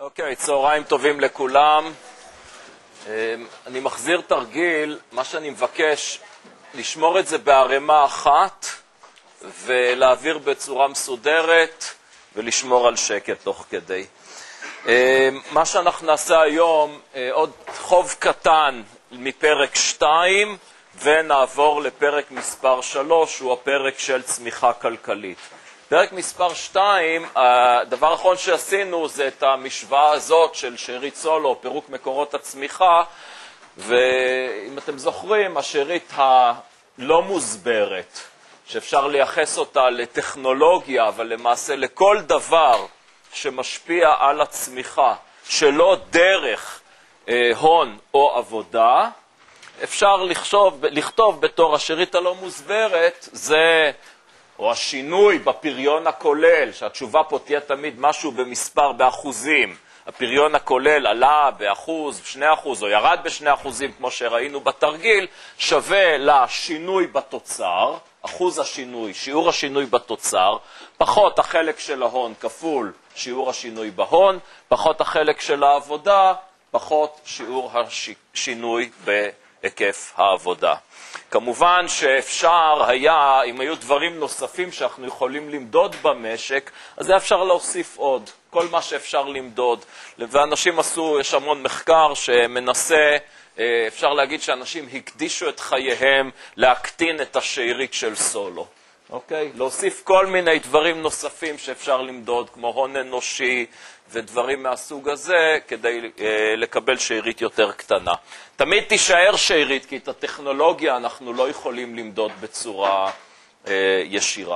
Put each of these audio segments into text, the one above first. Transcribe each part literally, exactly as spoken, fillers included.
אוקיי, צהריים טובים לכולם. אני מחזיר תרגיל, מה שאני מבקש, לשמור את זה בערימה אחת ולהעביר בצורה מסודרת ולשמור על שקט תוך כדי. מה שאנחנו נעשה היום, עוד חוב קטן מפרק שתיים ונעבור לפרק מספר שלוש, הוא הפרק של צמיחה כלכלית. פרק מספר שתיים, הדבר האחרון שעשינו זה את המשוואה הזאת של שארית סולו, פירוק מקורות הצמיחה, ואם אתם זוכרים, השארית הלא מוסברת, שאפשר לייחס אותה לטכנולוגיה, אבל למעשה לכל דבר שמשפיע על הצמיחה, שלא דרך אה, הון או עבודה, אפשר לחשוב, לכתוב בתור השארית הלא מוסברת, זה או השינוי בפריון הכולל, שהתשובה פה תהיה תמיד משהו במספר, באחוזים. הפריון הכולל עלה באחוז, שני אחוז, או ירד בשני אחוזים, כמו שראינו בתרגיל, שווה לשינוי בתוצר, אחוז השינוי, שיעור השינוי בתוצר, פחות החלק של ההון כפול שיעור השינוי בהון, פחות החלק של העבודה, פחות שיעור השינוי בהיקף העבודה. כמובן שאפשר היה, אם היו דברים נוספים שאנחנו יכולים למדוד במשק, אז זה אפשר להוסיף עוד, כל מה שאפשר למדוד. ואנשים עשו, יש המון מחקר שמנסה, אפשר להגיד שאנשים הקדישו את חייהם להקטין את השארית של סולו. אוקיי? להוסיף כל מיני דברים נוספים שאפשר למדוד, כמו הון אנושי ודברים מהסוג הזה, כדי אה, לקבל שארית יותר קטנה. תמיד תישאר שארית, כי את הטכנולוגיה אנחנו לא יכולים למדוד בצורה אה, ישירה.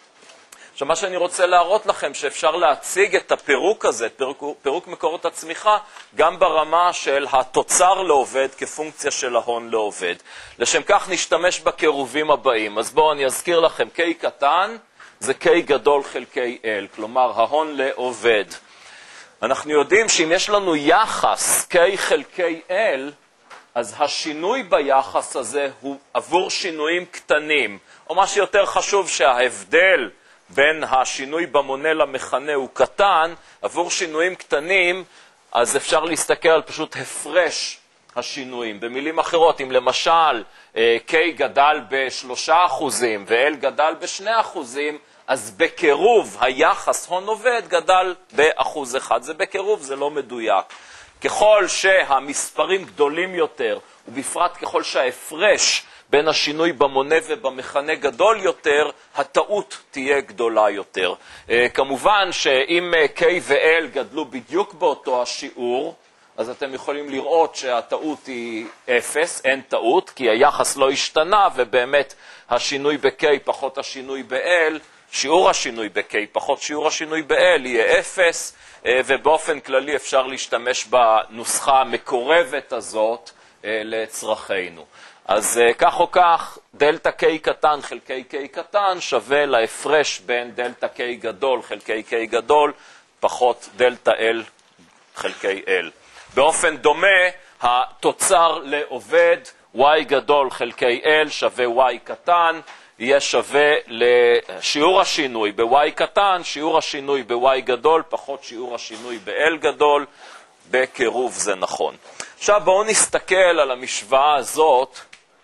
עכשיו, מה שאני רוצה להראות לכם, שאפשר להציג את הפירוק הזה, פירוק, פירוק מקורות הצמיחה, גם ברמה של התוצר לעובד כפונקציה של ההון לעובד. לשם כך נשתמש בקירובים הבאים. אז בואו אני אזכיר לכם, K קטן זה K גדול חלקי L, כלומר ההון לעובד. אנחנו יודעים שאם יש לנו יחס K חלקי L, אז השינוי ביחס הזה הוא עבור שינויים קטנים, או מה שיותר חשוב שההבדל בין השינוי במונה למכנה הוא קטן, עבור שינויים קטנים, אז אפשר להסתכל על פשוט הפרש השינויים. במילים אחרות, אם למשל K גדל בשלושה אחוזים ו-L גדל בשני אחוזים, אז בקירוב היחס הון עובד גדל באחוז אחד. זה בקירוב, זה לא מדויק. ככל שהמספרים גדולים יותר, ובפרט ככל שההפרש בין השינוי במונה ובמכנה גדול יותר, הטעות תהיה גדולה יותר. כמובן שאם K ו-L גדלו בדיוק באותו השיעור, אז אתם יכולים לראות שהטעות היא אפס, אין טעות, כי היחס לא השתנה, ובאמת השינוי ב-K פחות השינוי ב-L, שיעור השינוי ב-K פחות שיעור השינוי ב-L יהיה אפס, ובאופן כללי אפשר להשתמש בנוסחה המקורבת הזאת לצרכינו. אז כך או כך, דלטה K קטן חלקי K קטן שווה להפרש בין דלטה K גדול חלקי K גדול פחות דלטה L חלקי L. באופן דומה, התוצר לעובד Y גדול חלקי L שווה Y קטן, יהיה שווה לשיעור השינוי ב-Y קטן, שיעור השינוי ב-Y גדול פחות שיעור השינוי ב-L גדול, בקירוב זה נכון. עכשיו בואו נסתכל על המשוואה הזאת,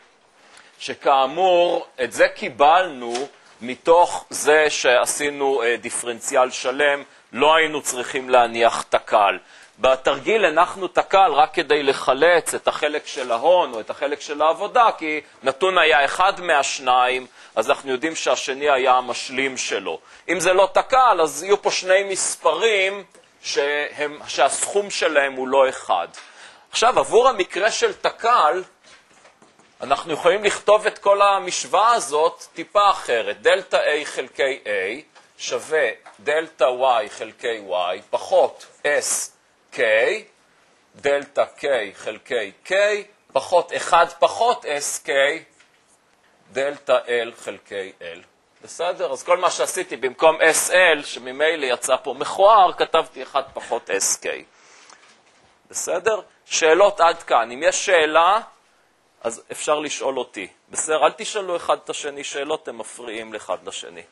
שכאמור את זה קיבלנו מתוך זה שעשינו דיפרנציאל שלם, לא היינו צריכים להניח תקל. בתרגיל הנחנו תקל רק כדי לחלץ את החלק של ההון או את החלק של העבודה, כי נתון היה אחד מהשניים, אז אנחנו יודעים שהשני היה המשלים שלו. אם זה לא תקל, אז יהיו פה שני מספרים שהם, שהסכום שלהם הוא לא אחד. עכשיו, עבור המקרה של תקל, אנחנו יכולים לכתוב את כל המשוואה הזאת טיפה אחרת. דלטה A חלקי A שווה דלטה Y חלקי Y פחות S K, דלטה K חלקי K פחות אחד פחות S K, דלטה L חלקי L. בסדר? אז כל מה שעשיתי במקום S L, שממילא יצא פה מכוער, כתבתי אחד פחות S K. בסדר? שאלות עד כאן. אם יש שאלה, אז אפשר לשאול אותי. בסדר? אל תשאלו אחד את השני שאלות, הם מפריעים לאחד לשני.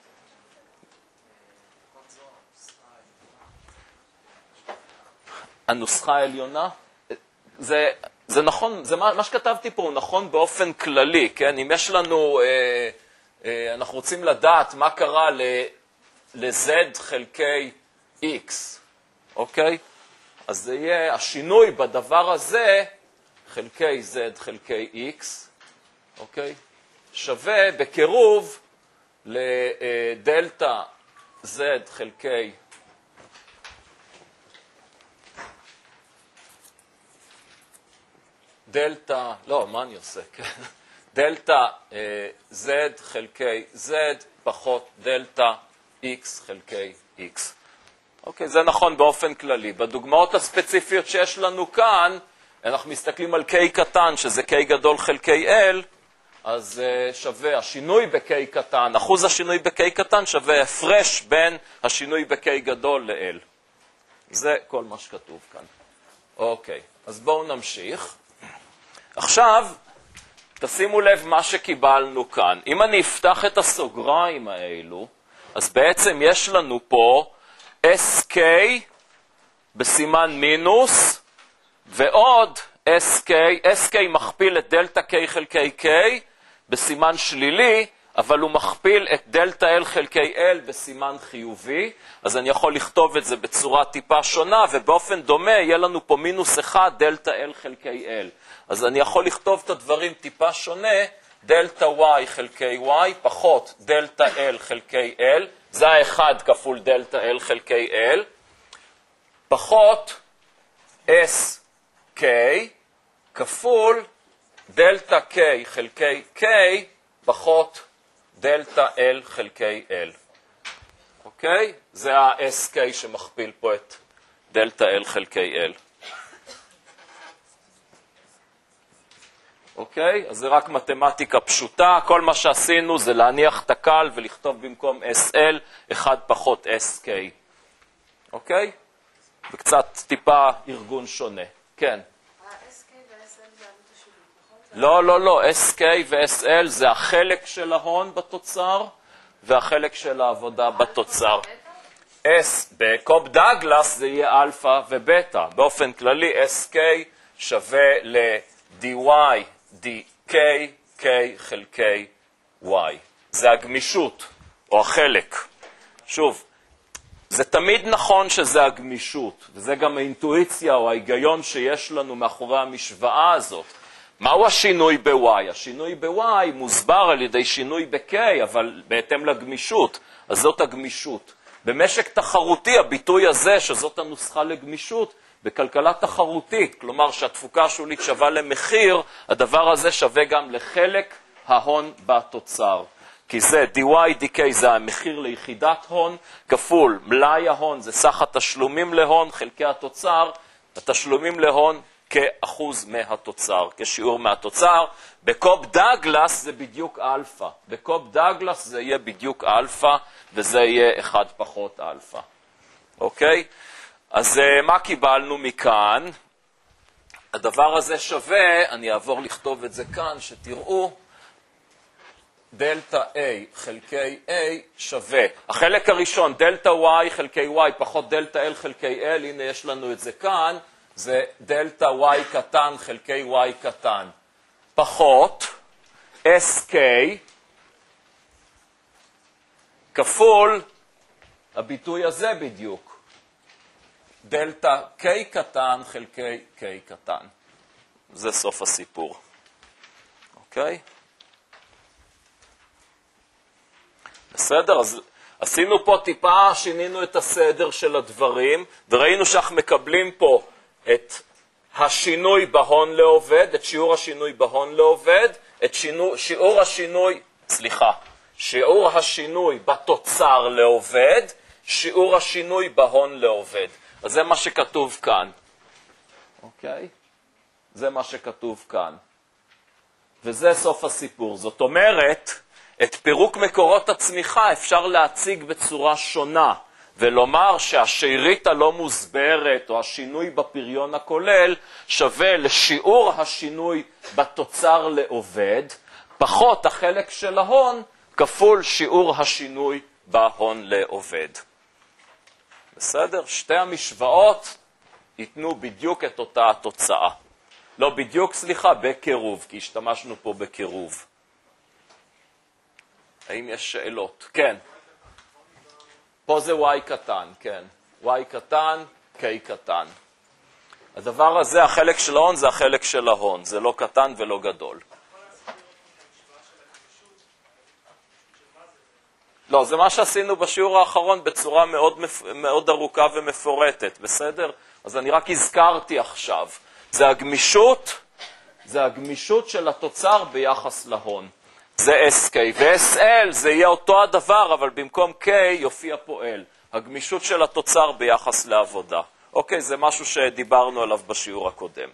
הנוסחה העליונה, זה, זה נכון, זה מה, מה שכתבתי פה הוא נכון באופן כללי, כן? אם יש לנו, אה, אה, אנחנו רוצים לדעת מה קרה ל, ל-Z חלקי X, אוקיי? אז זה יהיה השינוי בדבר הזה, חלקי Z חלקי X, אוקיי? שווה בקירוב לדלטה Z חלקי דלטה, לא, מה אני עושה? דלטה אה, Z חלקי Z פחות דלטה X חלקי X. אוקיי, זה נכון באופן כללי. בדוגמאות הספציפיות שיש לנו כאן, אנחנו מסתכלים על K קטן, שזה K גדול חלקי L, אז uh, שווה השינוי ב-K קטן, אחוז השינוי ב-K קטן שווה הפרש בין השינוי ב-K גדול ל-L. זה כל מה שכתוב כאן. אוקיי, אז בואו נמשיך. עכשיו, תשימו לב מה שקיבלנו כאן. אם אני אפתח את הסוגריים האלו, אז בעצם יש לנו פה אס קיי בסימן מינוס, ועוד אס קיי, אס קיי מכפיל את דלטה K חלקי K בסימן שלילי, אבל הוא מכפיל את דלטה L חלקי L בסימן חיובי, אז אני יכול לכתוב את זה בצורה טיפה שונה, ובאופן דומה יהיה לנו פה מינוס אחד דלטה L חלקי L. אז אני יכול לכתוב את הדברים טיפה שונה, דלטה Y חלקי Y פחות דלטה L חלקי L, זה האחד כפול דלטה L חלקי L, פחות אס קיי כפול דלטה K חלקי K פחות דלטה L חלקי L. אוקיי? זה ה-אס קיי שמכפיל פה את דלטה L חלקי L. אוקיי? אז זה רק מתמטיקה פשוטה. כל מה שעשינו זה להניח את הקל ולכתוב במקום אס אל אחד פחות אס קיי. אוקיי? וקצת טיפה ארגון שונה. כן. ה-אס קיי ו-אס אל זה עלות השילוב, נכון? לא, לא, לא. אס קיי ו-אס אל זה החלק של ההון בתוצר והחלק של העבודה בתוצר. S בקוב דאגלס זה יהיה אלפא ובטא. באופן כללי אס קיי שווה ל-די וואי די קיי, K חלקי Y. זה הגמישות, או החלק. שוב, זה תמיד נכון שזה הגמישות, וזה גם האינטואיציה או ההיגיון שיש לנו מאחורי המשוואה הזאת. מהו השינוי ב-Y? השינוי ב-Y מוסבר על ידי שינוי ב-K, אבל בהתאם לגמישות, אז זאת הגמישות. במשק תחרותי, הביטוי הזה, שזאת הנוסחה לגמישות, בכלכלה תחרותית, כלומר שהתפוקה השולית שווה למחיר, הדבר הזה שווה גם לחלק ההון בתוצר. כי זה די וואי די קיי זה המחיר ליחידת הון, כפול מלאי ההון זה סך התשלומים להון, חלקי התוצר, התשלומים להון כאחוז מהתוצר, כשיעור מהתוצר. בקוב דאגלס זה בדיוק אלפא. בקוב דאגלס זה יהיה בדיוק אלפא, וזה יהיה אחד פחות אלפא. אוקיי? אז מה קיבלנו מכאן? הדבר הזה שווה, אני אעבור לכתוב את זה כאן, שתראו, דלטה A חלקי A שווה. החלק הראשון, דלטה Y חלקי Y פחות דלטה L חלקי L, הנה יש לנו את זה כאן, זה דלטה Y קטן חלקי Y קטן. פחות אס קיי כפול הביטוי הזה בדיוק. דלטה K קטן חלקי K קטן. זה סוף הסיפור. אוקיי? בסדר? אז עשינו פה טיפה, שינינו את הסדר של הדברים, וראינו שאנחנו מקבלים פה את השינוי בהון לעובד, את שיעור השינוי בהון לעובד, את שינו, שיעור השינוי, סליחה, שיעור השינוי בתוצר לעובד, שיעור השינוי בהון לעובד. אז זה מה שכתוב כאן. אוקיי? זה מה שכתוב כאן. וזה סוף הסיפור. זאת אומרת, את פירוק מקורות הצמיחה אפשר להציג בצורה שונה, ולומר שהשארית הלא מוסברת או השינוי בפריון הכולל שווה לשיעור השינוי בתוצר לעובד, פחות החלק של ההון כפול שיעור השינוי בהון לעובד. בסדר? שתי המשוואות ייתנו בדיוק את אותה התוצאה. לא בדיוק, סליחה, בקירוב, כי השתמשנו פה בקירוב. האם יש שאלות? כן. פה זה y קטן, כן. y קטן, k קטן. הדבר הזה, החלק של ההון, זה החלק של ההון. זה לא קטן ולא גדול. לא, זה מה שעשינו בשיעור האחרון בצורה מאוד, מאוד ארוכה ומפורטת, בסדר? אז אני רק הזכרתי עכשיו. זה הגמישות, זה הגמישות של התוצר ביחס להון. זה אס קיי. ו-אס אל זה יהיה אותו הדבר, אבל במקום K יופיע פה L. הגמישות של התוצר ביחס לעבודה. אוקיי, זה משהו שדיברנו עליו בשיעור הקודם.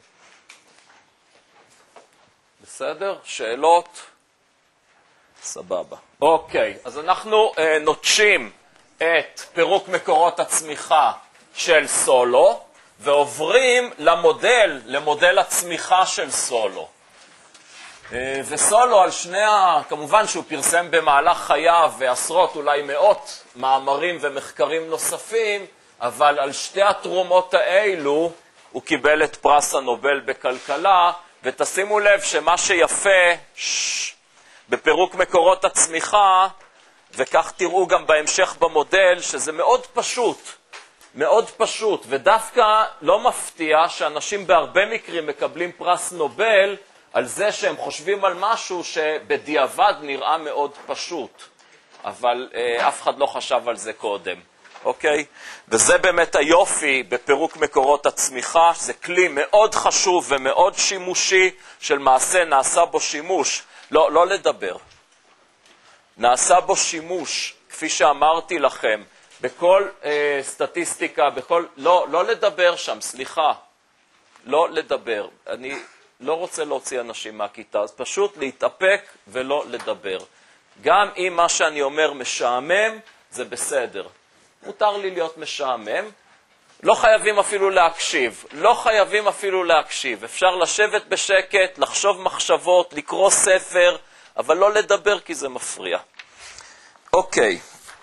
בסדר? שאלות? סבבה. אוקיי, אז אנחנו אה, נוטשים את פירוק מקורות הצמיחה של סולו, ועוברים למודל, למודל הצמיחה של סולו. אה, וסולו על שני ה... כמובן שהוא פרסם במהלך חייו ועשרות, אולי מאות מאמרים ומחקרים נוספים, אבל על שתי התרומות האלו הוא קיבל את פרס הנובל בכלכלה, ותשימו לב שמה שיפה ש... בפירוק מקורות הצמיחה, וכך תראו גם בהמשך במודל, שזה מאוד פשוט, מאוד פשוט, ודווקא לא מפתיע שאנשים בהרבה מקרים מקבלים פרס נובל על זה שהם חושבים על משהו שבדיעבד נראה מאוד פשוט, אבל אה, אף אחד לא חשב על זה קודם. אוקיי? וזה באמת היופי בפירוק מקורות הצמיחה, זה כלי מאוד חשוב ומאוד שימושי, של מעשה נעשה בו שימוש, לא, לא לדבר. נעשה בו שימוש, כפי שאמרתי לכם, בכל אה, סטטיסטיקה, בכל... לא, לא לדבר שם, סליחה. לא לדבר. אני לא רוצה להוציא אנשים מהכיתה, אז פשוט להתאפק ולא לדבר. גם אם מה שאני אומר משעמם, זה בסדר. מותר לי להיות משעמם. לא חייבים אפילו להקשיב. לא חייבים אפילו להקשיב. אפשר לשבת בשקט, לחשוב מחשבות, לקרוא ספר, אבל לא לדבר כי זה מפריע. אוקיי.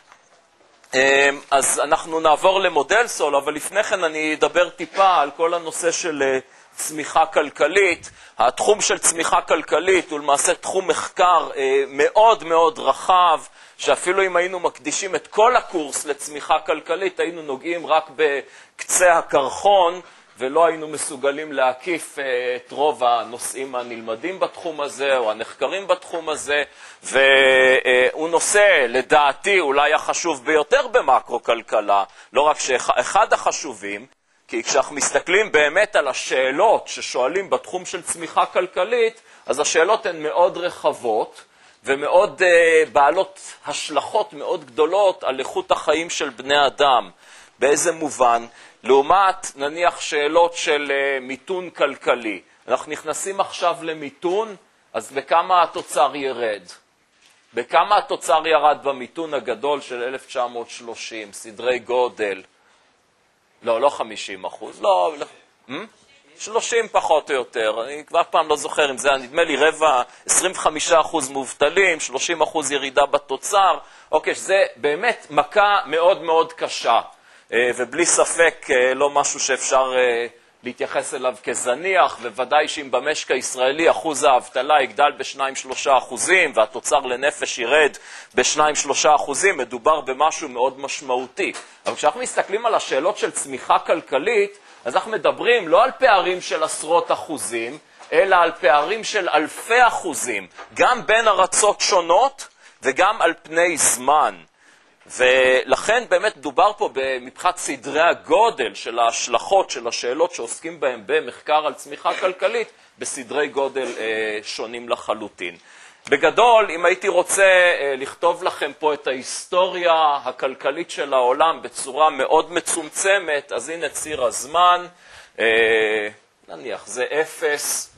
אז אנחנו נעבור למודל סולו, אבל לפני כן אני אדבר טיפה על כל הנושא של צמיחה כלכלית. התחום של צמיחה כלכלית הוא למעשה תחום מחקר מאוד מאוד רחב, שאפילו אם היינו מקדישים את כל הקורס לצמיחה כלכלית, היינו נוגעים רק בקצה הקרחון, ולא היינו מסוגלים להקיף את רוב הנושאים הנלמדים בתחום הזה, או הנחקרים בתחום הזה, והוא נושא, לדעתי, אולי החשוב ביותר במקרו-כלכלה, לא רק שאחד החשובים, כי כשאנחנו מסתכלים באמת על השאלות ששואלים בתחום של צמיחה כלכלית, אז השאלות הן מאוד רחבות, ומאוד uh, בעלות השלכות מאוד גדולות על איכות החיים של בני אדם. באיזה מובן? לעומת נניח שאלות של uh, מיתון כלכלי. אנחנו נכנסים עכשיו למיתון, אז בכמה התוצר ירד? בכמה התוצר ירד במיתון הגדול של אלף תשע מאות שלושים, סדרי גודל? לא, לא חמישים אחוז, לא... לא. Hmm? שלושים פחות או יותר, אני כבר פעם לא זוכר אם זה, נדמה לי רבע, עשרים וחמישה אחוז מובטלים, שלושים אחוז ירידה בתוצר, אוקיי, זה באמת מכה מאוד מאוד קשה, ובלי ספק לא משהו שאפשר להתייחס אליו כזניח, וודאי שאם במשק הישראלי אחוז האבטלה יגדל ב-שניים שלושה אחוזים, והתוצר לנפש ירד ב-שניים שלושה אחוזים, מדובר במשהו מאוד משמעותי. אבל כשאנחנו מסתכלים על השאלות של צמיחה כלכלית, אז אנחנו מדברים לא על פערים של עשרות אחוזים, אלא על פערים של אלפי אחוזים, גם בין ארצות שונות וגם על פני זמן. ולכן באמת דובר פה מבחינת סדרי הגודל של ההשלכות של השאלות שעוסקים בהן במחקר על צמיחה כלכלית, בסדרי גודל אה, שונים לחלוטין. בגדול, אם הייתי רוצה אה, לכתוב לכם פה את ההיסטוריה הכלכלית של העולם בצורה מאוד מצומצמת, אז הנה ציר הזמן, אה, נניח זה אפס,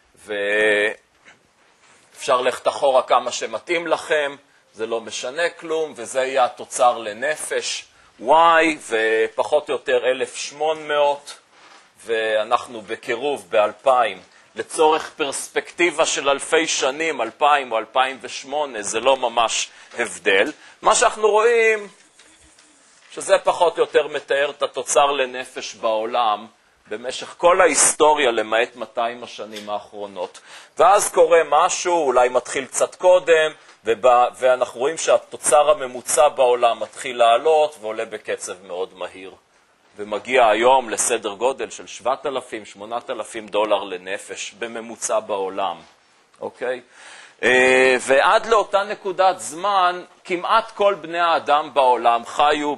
ואפשר ללכת אחורה כמה שמתאים לכם, זה לא משנה כלום, וזה יהיה התוצר לנפש Y, ופחות או יותר אלף ושמונה מאות, ואנחנו בקירוב ב-אלפיים. לצורך פרספקטיבה של אלפי שנים, אלפיים או אלפיים ושמונה, זה לא ממש הבדל. מה שאנחנו רואים, שזה פחות או יותר מתאר את התוצר לנפש בעולם, במשך כל ההיסטוריה, למעט מאתיים השנים האחרונות. ואז קורה משהו, אולי מתחיל קצת קודם, ובא, ואנחנו רואים שהתוצר הממוצע בעולם מתחיל לעלות ועולה בקצב מאוד מהיר. ומגיע היום לסדר גודל של שבעת אלפים, שמונת אלפים דולר לנפש בממוצע בעולם. אוקיי? ועד לאותה נקודת זמן, כמעט כל בני האדם בעולם חיו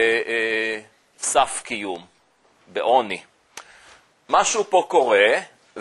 בסף קיום, בעוני. משהו פה קורה,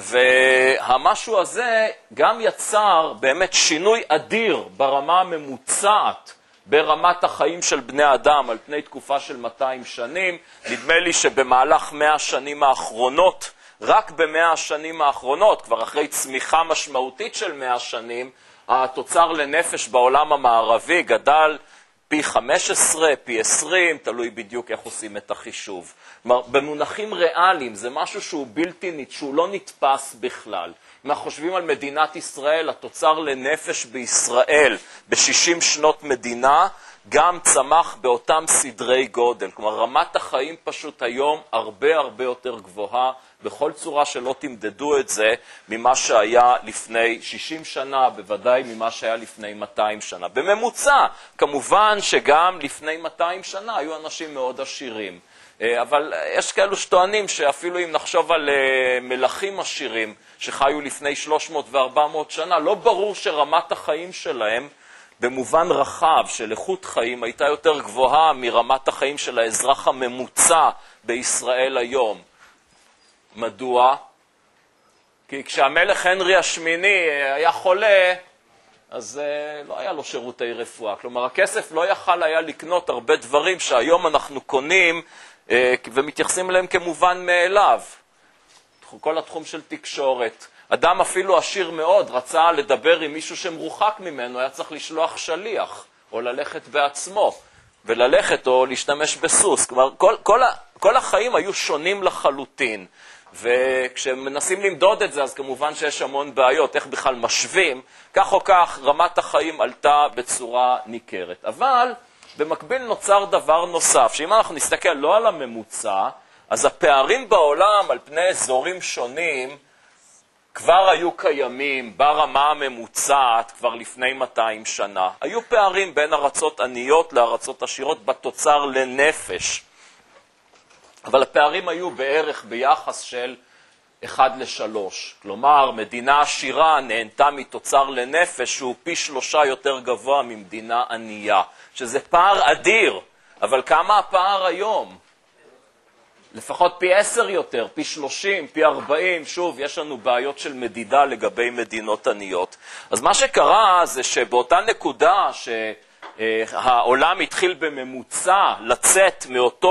והמשהו הזה גם יצר באמת שינוי אדיר ברמה הממוצעת, ברמת החיים של בני אדם על פני תקופה של מאתיים שנים. נדמה לי שבמהלך מאה השנים האחרונות, רק במאה השנים האחרונות, כבר אחרי צמיחה משמעותית של מאה שנים, התוצר לנפש בעולם המערבי גדל פי חמש עשרה, פי עשרים, תלוי בדיוק איך עושים את החישוב. כלומר, במונחים ריאליים זה משהו שהוא בלתי, שהוא לא נתפס בכלל. אם אנחנו חושבים על מדינת ישראל, התוצר לנפש בישראל ב-שישים שנות מדינה גם צמח באותם סדרי גודל. כלומר, רמת החיים פשוט היום הרבה הרבה יותר גבוהה, בכל צורה שלא תמדדו את זה, ממה שהיה לפני שישים שנה, בוודאי ממה שהיה לפני מאתיים שנה. בממוצע, כמובן שגם לפני מאתיים שנה היו אנשים מאוד עשירים. אבל יש כאלו שטוענים שאפילו אם נחשוב על מלכים עשירים שחיו לפני שלוש מאות וארבע מאות שנה, לא ברור שרמת החיים שלהם במובן רחב של איכות חיים הייתה יותר גבוהה מרמת החיים של האזרח הממוצע בישראל היום. מדוע? כי כשהמלך הנרי השמיני היה חולה, אז לא היה לו שירותי רפואה. כלומר, הכסף לא יכל היה לקנות הרבה דברים שהיום אנחנו קונים ומתייחסים אליהם כמובן מאליו. כל התחום של תקשורת. אדם אפילו עשיר מאוד רצה לדבר עם מישהו שמרוחק ממנו, היה צריך לשלוח שליח או ללכת בעצמו, וללכת או להשתמש בסוס. כלומר, כל, כל, כל החיים היו שונים לחלוטין. וכשמנסים למדוד את זה, אז כמובן שיש המון בעיות, איך בכלל משווים. כך או כך, רמת החיים עלתה בצורה ניכרת. אבל במקביל נוצר דבר נוסף, שאם אנחנו נסתכל לא על הממוצע, אז הפערים בעולם על פני אזורים שונים כבר היו קיימים ברמה הממוצעת כבר לפני מאתיים שנה. היו פערים בין ארצות עניות לארצות עשירות בתוצר לנפש. אבל הפערים היו בערך ביחס של אחד לשלוש. כלומר, מדינה עשירה נהנתה מתוצר לנפש שהוא פי שלושה יותר גבוה ממדינה ענייה, שזה פער אדיר. אבל כמה הפער היום? לפחות פי עשר יותר, פי שלושים, פי ארבעים, שוב, יש לנו בעיות של מדידה לגבי מדינות עניות. אז מה שקרה זה שבאותה נקודה שהעולם התחיל בממוצע לצאת מאותו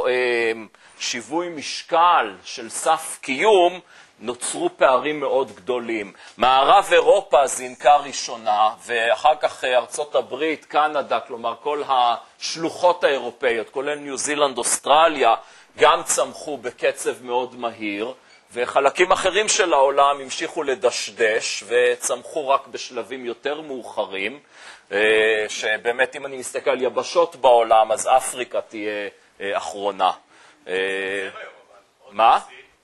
שיווי משקל של סף קיום, נוצרו פערים מאוד גדולים. מערב אירופה זינקה ראשונה, ואחר כך ארצות הברית, קנדה, כלומר כל השלוחות האירופאיות, כולל ניו זילנד, אוסטרליה, גם צמחו בקצב מאוד מהיר, וחלקים אחרים של העולם המשיכו לדשדש, וצמחו רק בשלבים יותר מאוחרים, שבאמת אם אני מסתכל על יבשות בעולם, אז אפריקה תהיה אחרונה. מה?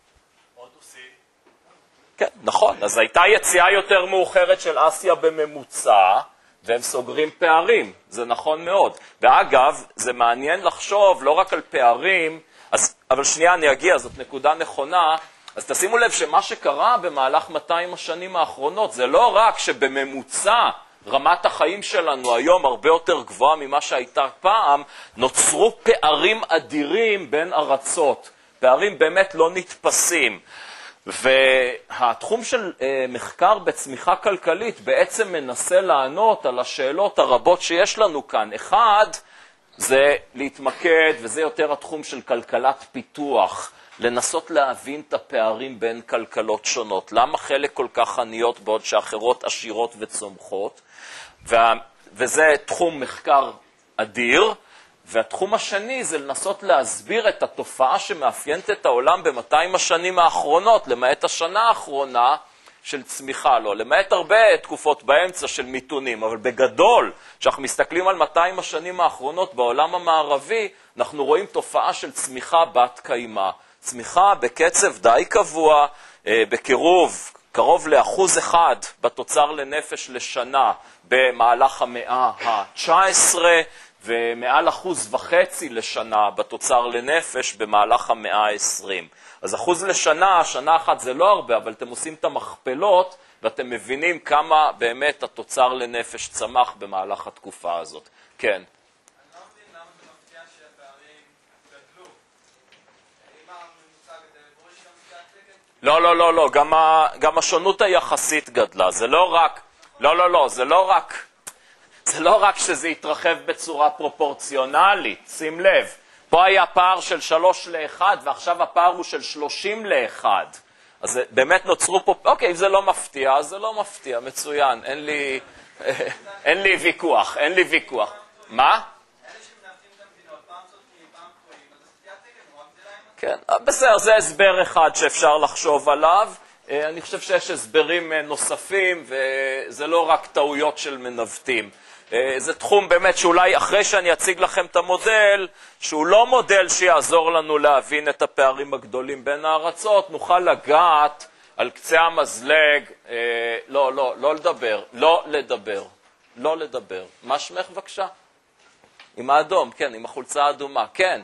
כן, נכון. אז הייתה יציאה יותר מאוחרת של אסיה בממוצע, והם סוגרים פערים. זה נכון מאוד. ואגב, זה מעניין לחשוב לא רק על פערים, אז, אבל שנייה אני אגיע, זאת נקודה נכונה. אז תשימו לב שמה שקרה במהלך מאתיים השנים האחרונות, זה לא רק שבממוצע רמת החיים שלנו היום הרבה יותר גבוהה ממה שהייתה פעם, נוצרו פערים אדירים בין ארצות. פערים באמת לא נתפסים. והתחום של מחקר בצמיחה כלכלית בעצם מנסה לענות על השאלות הרבות שיש לנו כאן. אחד, זה להתמקד, וזה יותר התחום של כלכלת פיתוח, לנסות להבין את הפערים בין כלכלות שונות. למה חלק כל כך עניות בעוד שאחרות עשירות וצומחות? וה... וזה תחום מחקר אדיר. והתחום השני זה לנסות להסביר את התופעה שמאפיינת את העולם ב-מאתיים השנים האחרונות, למעט השנה האחרונה של צמיחה, לא, למעט הרבה תקופות באמצע של מיתונים, אבל בגדול, כשאנחנו מסתכלים על מאתיים השנים האחרונות בעולם המערבי, אנחנו רואים תופעה של צמיחה בת קיימה. צמיחה בקצב די קבוע, בקירוב קרוב לאחוז אחד בתוצר לנפש לשנה במהלך המאה ה-תשע עשרה, ומעל אחוז וחצי לשנה בתוצר לנפש במהלך המאה ה-עשרים. אז אחוז לשנה, שנה אחת זה לא הרבה, אבל אתם עושים את המכפלות, ואתם מבינים כמה באמת התוצר לנפש צמח במהלך התקופה הזאת. כן. אני לא מבין למה זה מפתיע שהפערים גדלו. אם הממוצע גדל, בואו יש גם סטיית תקן? לא, לא, לא, לא. גם, ה, גם השונות היחסית גדלה. זה לא רק, לא, לא, לא, זה לא רק, זה לא רק שזה יתרחב בצורה פרופורציונלית. שים לב. פה היה פער של שלוש לאחד, ועכשיו הפער הוא של שלושים לאחד. אז באמת נוצרו פה, אוקיי, אם זה לא מפתיע, אז זה לא מפתיע, מצוין, אין לי, אין לי ויכוח, אין לי ויכוח. מה? אלה שמנהלים את המדינות, פעם צודקים, פעם קרואים, אז סטיית תקן, הוא רק זה להם? כן, בסדר, זה הסבר אחד שאפשר לחשוב עליו. אני חושב שיש הסברים נוספים, וזה לא רק טעויות של מנווטים. זה תחום באמת שאולי אחרי שאני אציג לכם את המודל, שהוא לא מודל שיעזור לנו להבין את הפערים הגדולים בין הארצות, נוכל לגעת על קצה המזלג, אה, לא, לא, לא לדבר, לא לדבר, לא לדבר. מה שמך בבקשה? עם האדום, כן, עם החולצה האדומה, כן.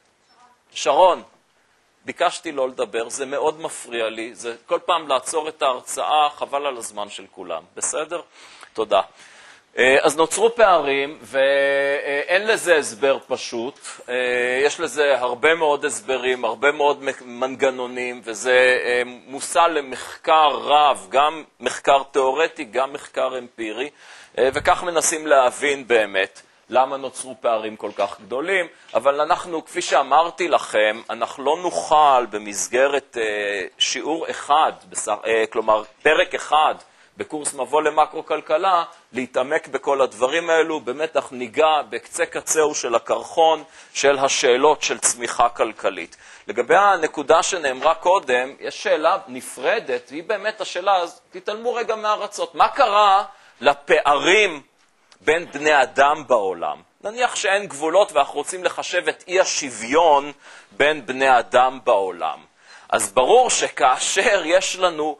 שרון, ביקשתי לא לדבר, זה מאוד מפריע לי, זה כל פעם לעצור את ההרצאה, חבל על הזמן של כולם, בסדר? תודה. אז נוצרו פערים, ואין לזה הסבר פשוט, יש לזה הרבה מאוד הסברים, הרבה מאוד מנגנונים, וזה מושא למחקר רב, גם מחקר תיאורטי, גם מחקר אמפירי, וכך מנסים להבין באמת למה נוצרו פערים כל כך גדולים, אבל אנחנו, כפי שאמרתי לכם, אנחנו לא נוכל במסגרת שיעור אחד, כלומר פרק אחד, בקורס מבוא למקרו-כלכלה, להתעמק בכל הדברים האלו, באמת אנחנו ניגע בקצה קצהו של הקרחון של השאלות של צמיחה כלכלית. לגבי הנקודה שנאמרה קודם, יש שאלה נפרדת, והיא באמת השאלה, אז תתעלמו רגע מהארצות. מה קרה לפערים בין בני אדם בעולם? נניח שאין גבולות ואנחנו רוצים לחשב את אי השוויון בין בני אדם בעולם. אז ברור שכאשר יש לנו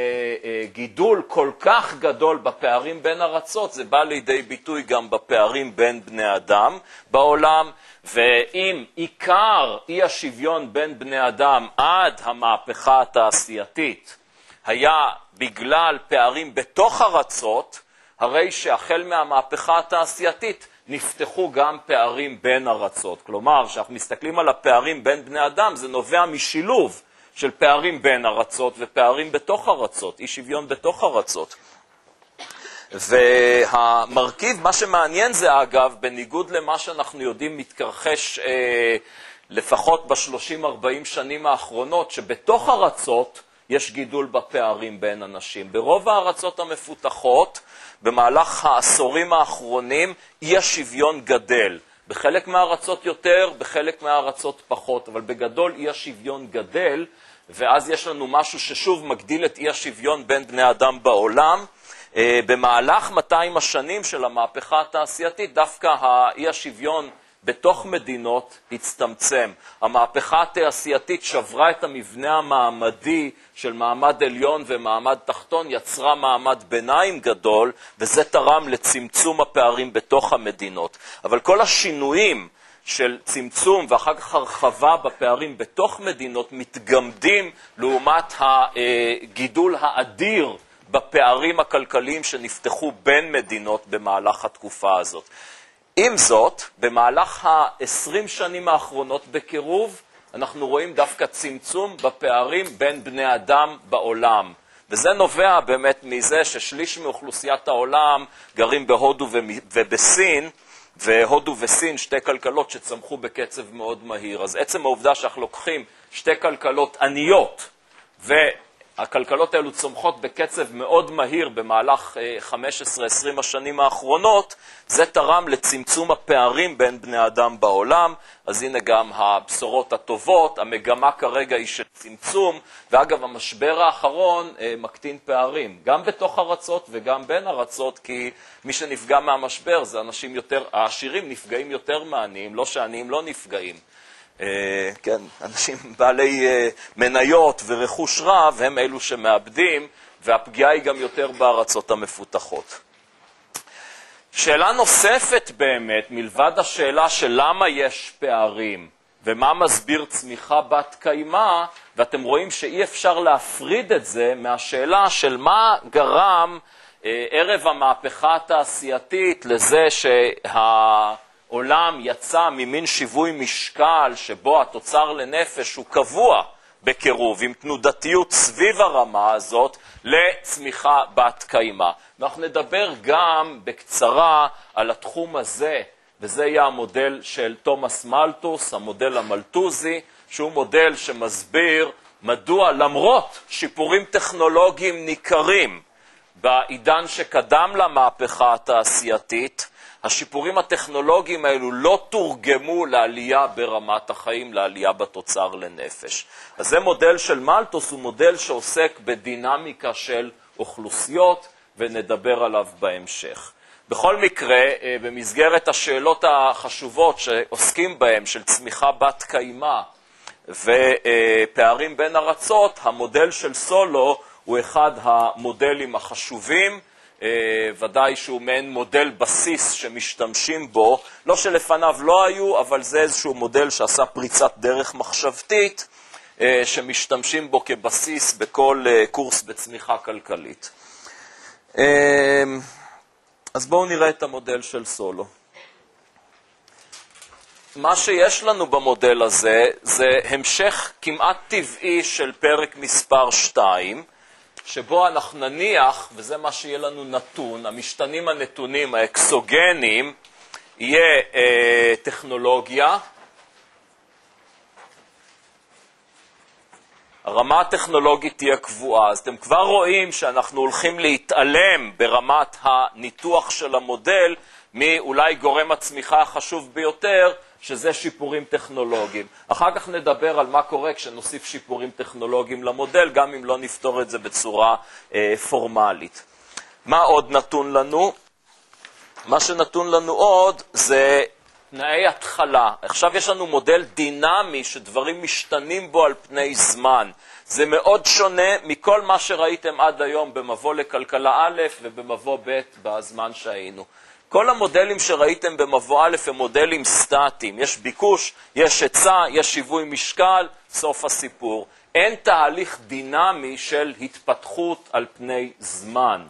גידול כל כך גדול בפערים בין ארצות, זה בא לידי ביטוי גם בפערים בין בני אדם בעולם, ואם עיקר אי השוויון בין בני אדם עד המהפכה התעשייתית היה בגלל פערים בתוך ארצות, הרי שהחל מהמהפכה התעשייתית נפתחו גם פערים בין ארצות. כלומר, כשאנחנו מסתכלים על הפערים בין בני אדם, זה נובע משילוב של פערים בין ארצות ופערים בתוך ארצות, אי שוויון בתוך ארצות. והמרכיב, מה שמעניין זה אגב, בניגוד למה שאנחנו יודעים מתרחש אה, לפחות ב-שלושים ארבעים שנים האחרונות, שבתוך ארצות יש גידול בפערים בין אנשים. ברוב הארצות המפותחות, במהלך העשורים האחרונים, אי השוויון גדל. בחלק מהארצות יותר, בחלק מהארצות פחות, אבל בגדול אי השוויון גדל, ואז יש לנו משהו ששוב מגדיל את אי השוויון בין בני אדם בעולם. במהלך מאתיים השנים של המהפכה התעשייתית, דווקא האי השוויון בתוך מדינות הצטמצם. המהפכה התעשייתית שברה את המבנה המעמדי של מעמד עליון ומעמד תחתון, יצרה מעמד ביניים גדול, וזה תרם לצמצום הפערים בתוך המדינות. אבל כל השינויים של צמצום ואחר כך הרחבה בפערים בתוך מדינות מתגמדים לעומת הגידול האדיר בפערים הכלכליים שנפתחו בין מדינות במהלך התקופה הזאת. עם זאת, במהלך ה-עשרים שנים האחרונות בקירוב, אנחנו רואים דווקא צמצום בפערים בין בני אדם בעולם. וזה נובע באמת מזה ששליש מאוכלוסיית העולם גרים בהודו ובסין, והודו וסין, שתי כלכלות שצמחו בקצב מאוד מהיר. אז עצם העובדה שאנחנו לוקחים שתי כלכלות עניות, והכלכלות האלו צומחות בקצב מאוד מהיר במהלך חמש עשרה עשרים השנים האחרונות, זה תרם לצמצום הפערים בין בני אדם בעולם. אז הנה גם הבשורות הטובות, המגמה כרגע היא של צמצום, ואגב המשבר האחרון מקטין פערים, גם בתוך ארצות וגם בין ארצות, כי מי שנפגע מהמשבר זה אנשים יותר, העשירים נפגעים יותר מעניים, לא שעניים לא נפגעים. כן, אנשים בעלי מניות ורכוש רב הם אלו שמאבדים, והפגיעה היא גם יותר בארצות המפותחות. שאלה נוספת באמת, מלבד השאלה של למה יש פערים ומה מסביר צמיחה בת קיימה, ואתם רואים שאי אפשר להפריד את זה מהשאלה של מה גרם אה, ערב המהפכה התעשייתית לזה שהעולם יצא ממין שיווי משקל שבו התוצר לנפש הוא קבוע בקירוב, עם תנודתיות סביב הרמה הזאת, לצמיחה בת קיימה. אנחנו נדבר גם בקצרה על התחום הזה, וזה יהיה המודל של תומאס מלתוס, המודל המלטוזי, שהוא מודל שמסביר מדוע למרות שיפורים טכנולוגיים ניכרים בעידן שקדם למהפכה התעשייתית, השיפורים הטכנולוגיים האלו לא תורגמו לעלייה ברמת החיים, לעלייה בתוצר לנפש. אז זה מודל של מלתוס, הוא מודל שעוסק בדינמיקה של אוכלוסיות, ונדבר עליו בהמשך. בכל מקרה, במסגרת השאלות החשובות שעוסקים בהן, של צמיחה בת קיימה ופערים בין ארצות, המודל של סולו הוא אחד המודלים החשובים, ודאי שהוא מעין מודל בסיס שמשתמשים בו, לא שלפניו לא היו, אבל זה איזשהו מודל שעשה פריצת דרך מחשבתית, שמשתמשים בו כבסיס בכל קורס בצמיחה כלכלית. אז בואו נראה את המודל של סולו. מה שיש לנו במודל הזה זה המשך כמעט טבעי של פרק מספר שתיים, שבו אנחנו נניח, וזה מה שיהיה לנו נתון, המשתנים הנתונים האקסוגניים, יהיה אה, טכנולוגיה, הרמה הטכנולוגית תהיה קבועה. אז אתם כבר רואים שאנחנו הולכים להתעלם ברמת הניתוח של המודל מאולי גורם הצמיחה החשוב ביותר, שזה שיפורים טכנולוגיים. אחר כך נדבר על מה קורה כשנוסיף שיפורים טכנולוגיים למודל, גם אם לא נפתור את זה בצורה אה, פורמלית. מה עוד נתון לנו? מה שנתון לנו עוד זה תנאי התחלה. עכשיו יש לנו מודל דינמי שדברים משתנים בו על פני זמן. זה מאוד שונה מכל מה שראיתם עד היום במבוא לכלכלה א' ובמבוא ב' בזמן שהיינו. כל המודלים שראיתם במבוא א' הם מודלים סטטיים. יש ביקוש, יש היצע, יש שיווי משקל, סוף הסיפור. אין תהליך דינמי של התפתחות על פני זמן.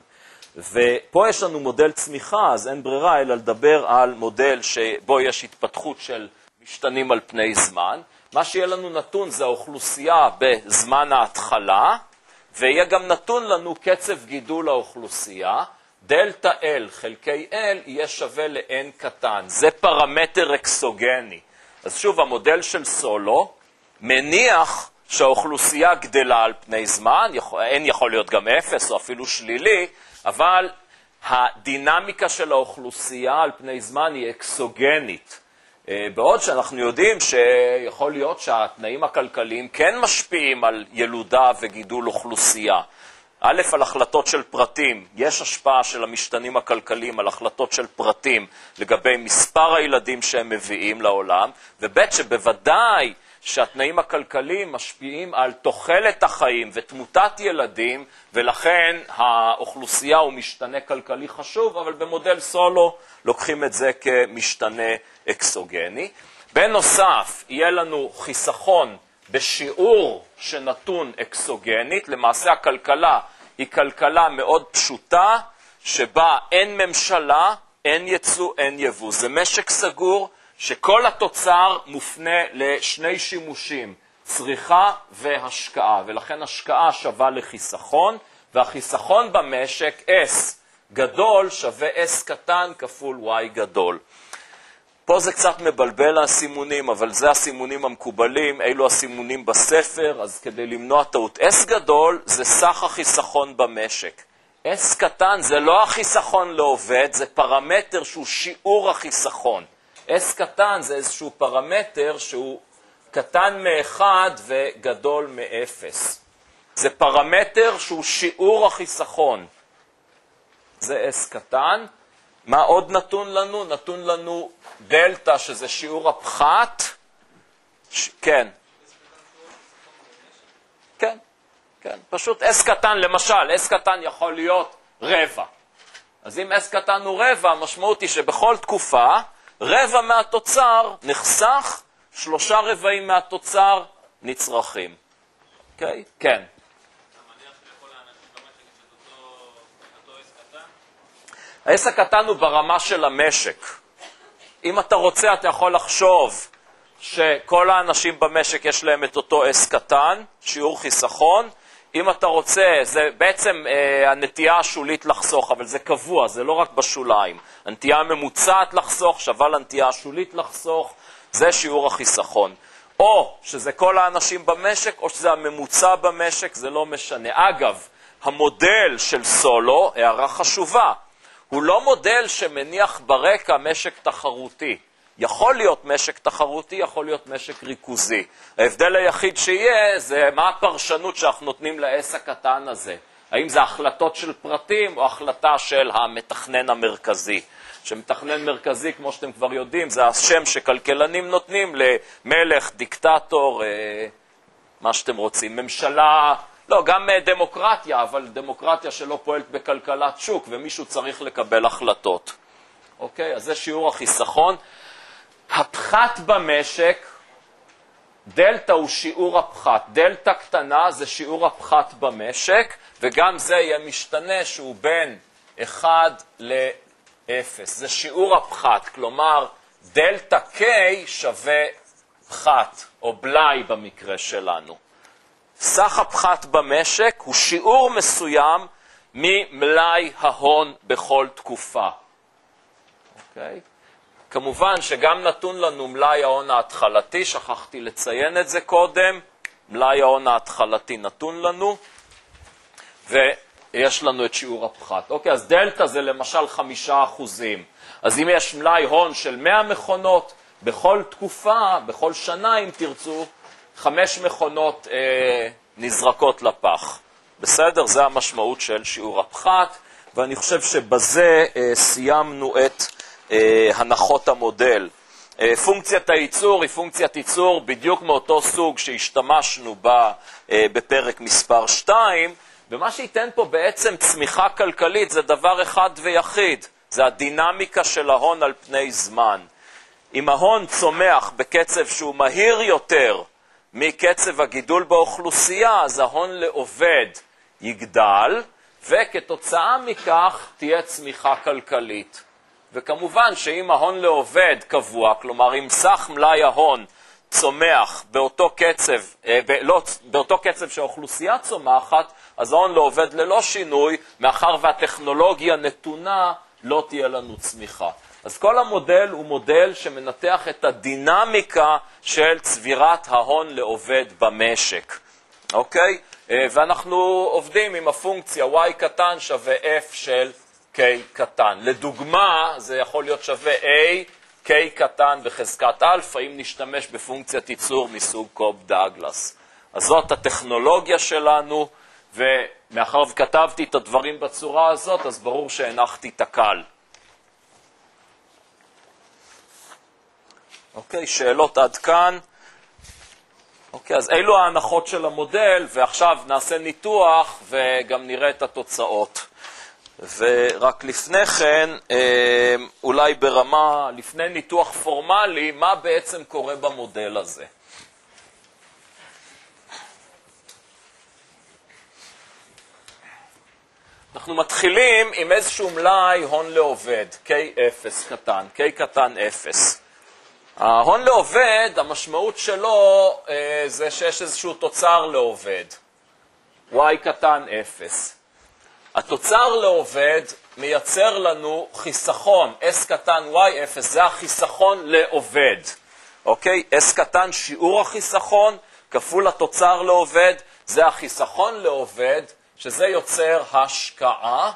ופה יש לנו מודל צמיחה, אז אין ברירה אלא לדבר על מודל שבו יש התפתחות של משתנים על פני זמן. מה שיהיה לנו נתון זה האוכלוסייה בזמן ההתחלה, ויהיה גם נתון לנו קצב גידול האוכלוסייה. דלטה L חלקי L יהיה שווה ל-N קטן. זה פרמטר אקסוגני. אז שוב, המודל של סולו מניח שהאוכלוסייה גדלה על פני זמן, N יכול להיות גם אפס או אפילו שלילי, אבל הדינמיקה של האוכלוסייה על פני זמן היא אקסוגנית. בעוד שאנחנו יודעים שיכול להיות שהתנאים הכלכליים כן משפיעים על ילודה וגידול אוכלוסייה. א', על החלטות של פרטים, יש השפעה של המשתנים הכלכליים על החלטות של פרטים לגבי מספר הילדים שהם מביאים לעולם, וב' שבוודאי שהתנאים הכלכליים משפיעים על תוחלת החיים ותמותת ילדים, ולכן האוכלוסייה הוא משתנה כלכלי חשוב, אבל במודל סולו לוקחים את זה כמשתנה אקסוגני. בנוסף, יהיה לנו חיסכון בשיעור שנתון אקסוגנית. למעשה הכלכלה היא כלכלה מאוד פשוטה, שבה אין ממשלה, אין ייצוא, אין יבוא. זה משק סגור שכל התוצר מופנה לשני שימושים, צריכה והשקעה, ולכן השקעה שווה לחיסכון, והחיסכון במשק S גדול שווה S קטן כפול Y גדול. פה זה קצת מבלבל הסימונים, אבל זה הסימונים המקובלים, אלו הסימונים בספר, אז כדי למנוע טעות. S גדול זה סך החיסכון במשק. S קטן זה לא החיסכון לעובד, זה פרמטר שהוא שיעור החיסכון. S קטן זה איזשהו פרמטר שהוא קטן מאחד וגדול מאפס. זה פרמטר שהוא שיעור החיסכון. זה S קטן. מה עוד נתון לנו? נתון לנו דלטה, שזה שיעור הפחת ש... כן. כן, כן. פשוט S קטן, למשל, S קטן יכול להיות רבע. אז אם S קטן הוא רבע, המשמעות היא שבכל תקופה, רבע מהתוצר נחסך, שלושה רבעים מהתוצר נצרכים. אוקיי? כן. ה-S הקטן הוא ברמה של המשק. אם אתה רוצה, אתה יכול לחשוב שכל האנשים במשק יש להם את אותו S קטן, שיעור חיסכון. אם אתה רוצה, זה בעצם אה, הנטייה השולית לחסוך, אבל זה קבוע, זה לא רק בשוליים. הנטייה הממוצעת לחסוך שווה לנטייה השולית לחסוך, זה שיעור החיסכון. או שזה כל האנשים במשק, או שזה הממוצע במשק, זה לא משנה. אגב, המודל של סולו, הערה חשובה, הוא לא מודל שמניח ברקע משק תחרותי. יכול להיות משק תחרותי, יכול להיות משק ריכוזי. ההבדל היחיד שיהיה זה מה הפרשנות שאנחנו נותנים ל-S הקטן הזה. האם זה החלטות של פרטים או החלטה של המתכנן המרכזי. שמתכנן מרכזי, כמו שאתם כבר יודעים, זה השם שכלכלנים נותנים למלך, דיקטטור, מה שאתם רוצים, ממשלה, לא, גם דמוקרטיה, אבל דמוקרטיה שלא פועלת בכלכלת שוק, ומישהו צריך לקבל החלטות. אוקיי? אז זה שיעור החיסכון. הפחת במשק, דלטה הוא שיעור הפחת. דלטה קטנה זה שיעור הפחת במשק, וגם זה יהיה משתנה שהוא בין אחד ל-אפס. זה שיעור הפחת, כלומר, דלטה K שווה פחת, או בלאי במקרה שלנו. סך הפחת במשק הוא שיעור מסוים ממלאי ההון בכל תקופה. אוקיי? כמובן שגם נתון לנו מלאי ההון ההתחלתי, שכחתי לציין את זה קודם, מלאי ההון ההתחלתי נתון לנו, ויש לנו את שיעור הפחת. אוקיי, אז דלטה זה למשל חמישה אחוזים. אז אם יש מלאי הון של מאה מכונות, בכל תקופה, בכל שנה אם תרצו, חמש מכונות אה, נזרקות לפח. בסדר? זה המשמעות של שיעור הפחת, ואני חושב שבזה אה, סיימנו את אה, הנחות המודל. אה, פונקציית הייצור היא פונקציית ייצור בדיוק מאותו סוג שהשתמשנו בה אה, בפרק מספר שתיים, ומה שייתן פה בעצם צמיחה כלכלית זה דבר אחד ויחיד, זה הדינמיקה של ההון על פני זמן. אם ההון צומח בקצב שהוא מהיר יותר מקצב הגידול באוכלוסייה, אז ההון לעובד יגדל, וכתוצאה מכך תהיה צמיחה כלכלית. וכמובן שאם ההון לעובד קבוע, כלומר אם סך מלאי ההון צומח באותו קצב, אה, ב, לא, באותו קצב שהאוכלוסייה צומחת, אז ההון לעובד ללא שינוי, מאחר והטכנולוגיה נתונה לא תהיה לנו צמיחה. אז כל המודל הוא מודל שמנתח את הדינמיקה של צבירת ההון לעובד במשק. אוקיי? ואנחנו עובדים עם הפונקציה y קטן שווה f של k קטן. לדוגמה, זה יכול להיות שווה a, k קטן בחזקת אלפא, אם נשתמש בפונקציית ייצור מסוג קוב דאגלס. אז זאת הטכנולוגיה שלנו, ומאחר וכתבתי את הדברים בצורה הזאת, אז ברור שהנחתי תקל. אוקיי, שאלות עד כאן. אוקיי, אז אלו ההנחות של המודל, ועכשיו נעשה ניתוח וגם נראה את התוצאות. ורק לפני כן, אולי ברמה, לפני ניתוח פורמלי, מה בעצם קורה במודל הזה? אנחנו מתחילים עם איזשהו מלאי הון לעובד, K אפס קטן, K קטן אפס. ההון לעובד, המשמעות שלו אה, זה שיש איזשהו תוצר לעובד, y קטן אפס. התוצר לעובד מייצר לנו חיסכון, s קטן y אפס, זה החיסכון לעובד. אוקיי? s קטן שיעור החיסכון, כפול התוצר לעובד, זה החיסכון לעובד, שזה יוצר השקעה.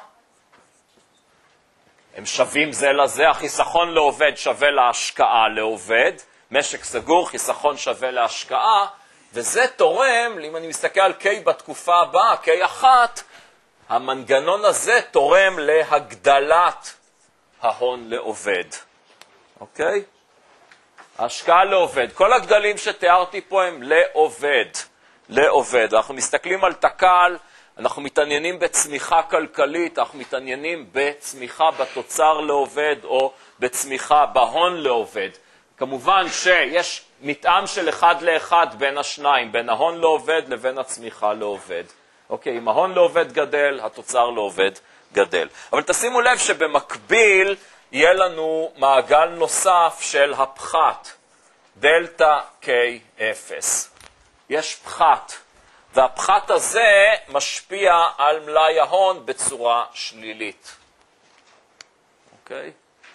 הם שווים זה לזה, החיסכון לעובד שווה להשקעה לעובד, משק סגור, חיסכון שווה להשקעה, וזה תורם, אם אני מסתכל על K בתקופה הבאה, K אחת, המנגנון הזה תורם להגדלת ההון לעובד. אוקיי? ההשקעה לעובד. כל הגדלים שתיארתי פה הם לעובד. לעובד. אנחנו מסתכלים על תק"ל, אנחנו מתעניינים בצמיחה כלכלית, אנחנו מתעניינים בצמיחה בתוצר לעובד או בצמיחה בהון לעובד. כמובן שיש מתאם של אחד לאחד בין השניים, בין ההון לעובד לבין הצמיחה לעובד. אוקיי, אם ההון לעובד גדל, התוצר לעובד גדל. אבל תשימו לב שבמקביל יהיה לנו מעגל נוסף של הפחת, דלטה K אפס. יש פחת, והפחת הזה משפיע על מלאי ההון בצורה שלילית. אוקיי?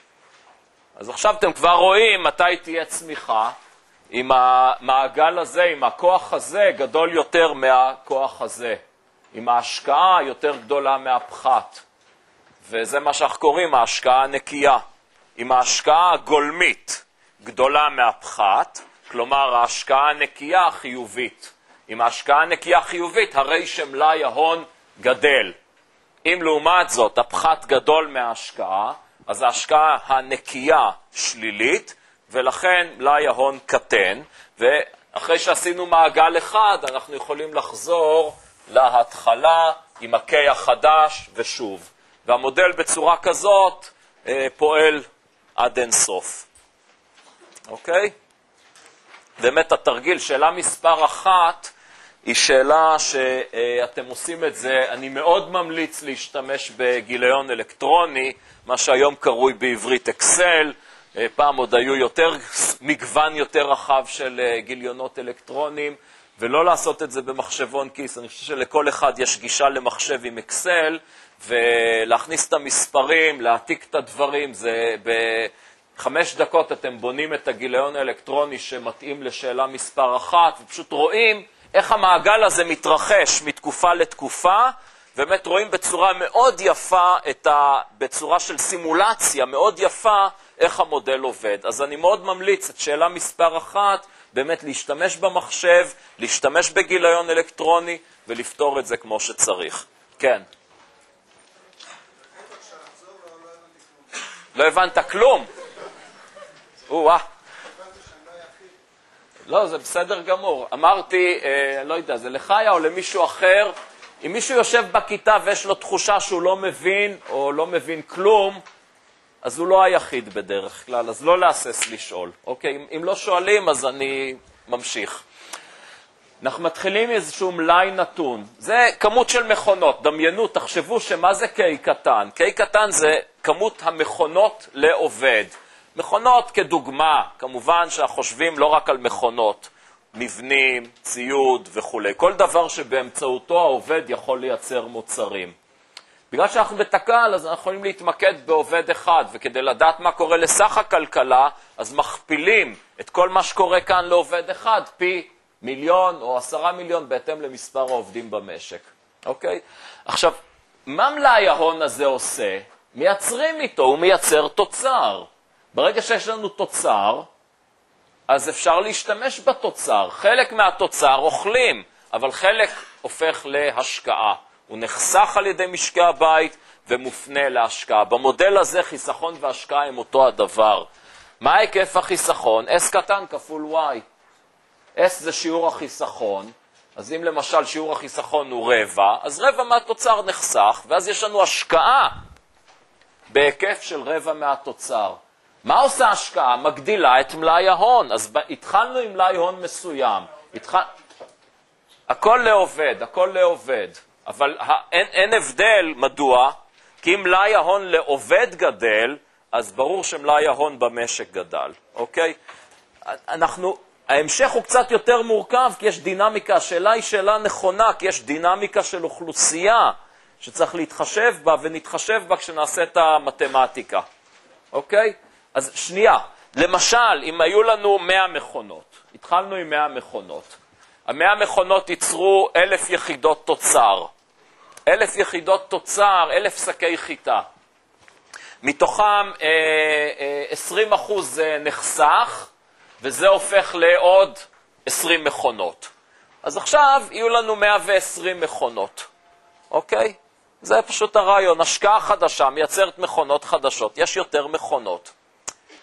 אז עכשיו אתם כבר רואים מתי תהיה צמיחה, אם המעגל הזה, אם הכוח הזה גדול יותר מהכוח הזה, אם ההשקעה יותר גדולה מהפחת. וזה מה שאנחנו קוראים ההשקעה הנקייה. אם ההשקעה הגולמית גדולה מהפחת, כלומר ההשקעה הנקייה חיובית. אם ההשקעה הנקייה חיובית, הרי שמלאי ההון גדל. אם לעומת זאת הפחת גדול מההשקעה, אז ההשקעה הנקייה שלילית, ולכן מלאי ההון קטן, ואחרי שעשינו מעגל אחד, אנחנו יכולים לחזור להתחלה עם ה-K החדש ושוב. והמודל בצורה כזאת אה, פועל עד אין סוף. אוקיי? באמת התרגיל, שאלה מספר אחת, היא שאלה שאתם עושים את זה, אני מאוד ממליץ להשתמש בגיליון אלקטרוני, מה שהיום קרוי בעברית אקסל, פעם עוד היו יותר, מגוון יותר רחב של גיליונות אלקטרוניים, ולא לעשות את זה במחשבון כיס. אני חושב שלכל אחד יש גישה למחשב עם אקסל, ולהכניס את המספרים, להעתיק את הדברים, זה בחמש דקות אתם בונים את הגיליון האלקטרוני שמתאים לשאלה מספר אחת, ופשוט רואים איך המעגל הזה מתרחש מתקופה לתקופה, באמת רואים בצורה מאוד יפה, את ה... בצורה של סימולציה מאוד יפה, איך המודל עובד. אז אני מאוד ממליץ את שאלה מספר אחת, באמת להשתמש במחשב, להשתמש בגיליון אלקטרוני, ולפתור את זה כמו שצריך. כן. לא הבנת כלום? או-אה. לא, זה בסדר גמור. אמרתי, אה, לא יודע, זה לחיה או למישהו אחר, אם מישהו יושב בכיתה ויש לו תחושה שהוא לא מבין או לא מבין כלום, אז הוא לא היחיד בדרך כלל, אז לא להסס לשאול. אוקיי? אם, אם לא שואלים, אז אני ממשיך. אנחנו מתחילים איזשהו מלאי נתון. זה כמות של מכונות. דמיינו, תחשבו שמה זה K קטן. K קטן זה כמות המכונות לעובד. מכונות כדוגמה, כמובן שאנחנו חושבים לא רק על מכונות, מבנים, ציוד וכו'. כל דבר שבאמצעותו העובד יכול לייצר מוצרים. בגלל שאנחנו בתק"ל, אז אנחנו יכולים להתמקד בעובד אחד, וכדי לדעת מה קורה לסך הכלכלה, אז מכפילים את כל מה שקורה כאן לעובד אחד, פי מיליון או עשרה מיליון, בהתאם למספר העובדים במשק. אוקיי? עכשיו, מה מלאי ההון הזה עושה? מייצרים איתו, הוא מייצר תוצר. ברגע שיש לנו תוצר, אז אפשר להשתמש בתוצר. חלק מהתוצר אוכלים, אבל חלק הופך להשקעה. הוא נחסך על ידי משקי הבית ומופנה להשקעה. במודל הזה חיסכון והשקעה הם אותו הדבר. מה היקף החיסכון? S קטן כפול Y. S זה שיעור החיסכון, אז אם למשל שיעור החיסכון הוא רבע, אז רבע מהתוצר נחסך, ואז יש לנו השקעה בהיקף של רבע מהתוצר. מה עושה השקעה? מגדילה את מלאי ההון. אז התחלנו עם מלאי הון מסוים. התחל... הכל לעובד, הכל לעובד. אבל אין, אין הבדל מדוע, כי אם מלאי ההון לעובד גדל, אז ברור שמלאי ההון במשק גדל. אוקיי? אנחנו, ההמשך הוא קצת יותר מורכב, כי יש דינמיקה. השאלה היא שאלה נכונה, כי יש דינמיקה של אוכלוסייה, שצריך להתחשב בה, ונתחשב בה כשנעשה את המתמטיקה. אוקיי? אז שנייה, למשל, אם היו לנו מאה מכונות, התחלנו עם מאה מכונות, המאה מכונות ייצרו אלף יחידות תוצר, אלף יחידות תוצר, אלף שקי חיטה. מתוכם אה, אה, עשרים אחוז נחסך, וזה הופך לעוד עשרים מכונות. אז עכשיו יהיו לנו מאה ועשרים מכונות, אוקיי? זה פשוט הרעיון, השקעה חדשה מייצרת מכונות חדשות, יש יותר מכונות.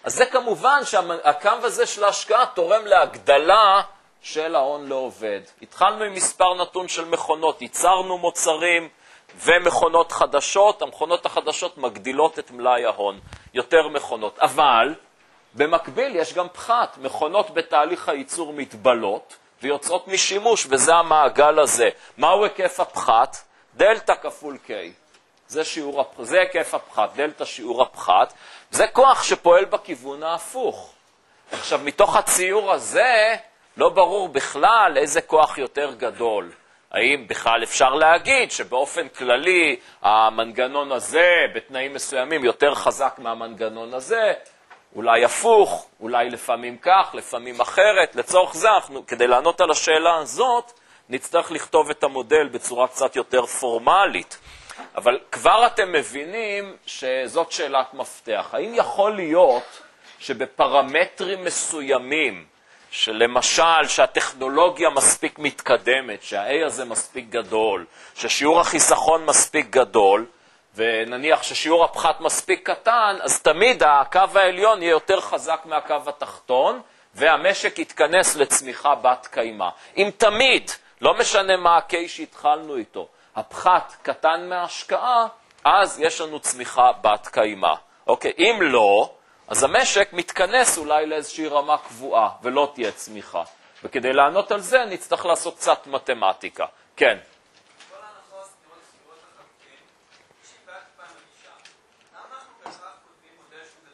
אז זה כמובן שהקו הזה של ההשקעה תורם להגדלה של ההון לעובד. התחלנו עם מספר נתון של מכונות, ייצרנו מוצרים ומכונות חדשות, המכונות החדשות מגדילות את מלאי ההון, יותר מכונות. אבל במקביל יש גם פחת, מכונות בתהליך הייצור מתבלות ויוצאות משימוש, וזה המעגל הזה. מהו היקף הפחת? דלטה כפול K. זה, שיעור, זה היקף הפחת, דלטה שיעור הפחת. זה כוח שפועל בכיוון ההפוך. עכשיו, מתוך הציור הזה לא ברור בכלל איזה כוח יותר גדול. האם בכלל אפשר להגיד שבאופן כללי המנגנון הזה בתנאים מסוימים יותר חזק מהמנגנון הזה? אולי הפוך, אולי לפעמים כך, לפעמים אחרת. לצורך זה, אנחנו, כדי לענות על השאלה הזאת, נצטרך לכתוב את המודל בצורה קצת יותר פורמלית. אבל כבר אתם מבינים שזאת שאלת מפתח. האם יכול להיות שבפרמטרים מסוימים, שלמשל שהטכנולוגיה מספיק מתקדמת, שה-A הזה מספיק גדול, ששיעור החיסכון מספיק גדול, ונניח ששיעור הפחת מספיק קטן, אז תמיד הקו העליון יהיה יותר חזק מהקו התחתון, והמשק יתכנס לצמיחה בת קיימה. אם תמיד, לא משנה מה הקי שהתחלנו איתו, הפחת קטן מההשקעה, אז יש לנו צמיחה בת קיימה. אוקיי, אם לא, אז המשק מתכנס אולי לאיזושהי רמה קבועה, ולא תהיה צמיחה. וכדי לענות על זה, נצטרך לעשות קצת מתמטיקה. כן. כל ההנחות נראות סבירות לחלוטין, שיטה טיפה מגישה. למה אנחנו בהכרח כותבים מודל שהוא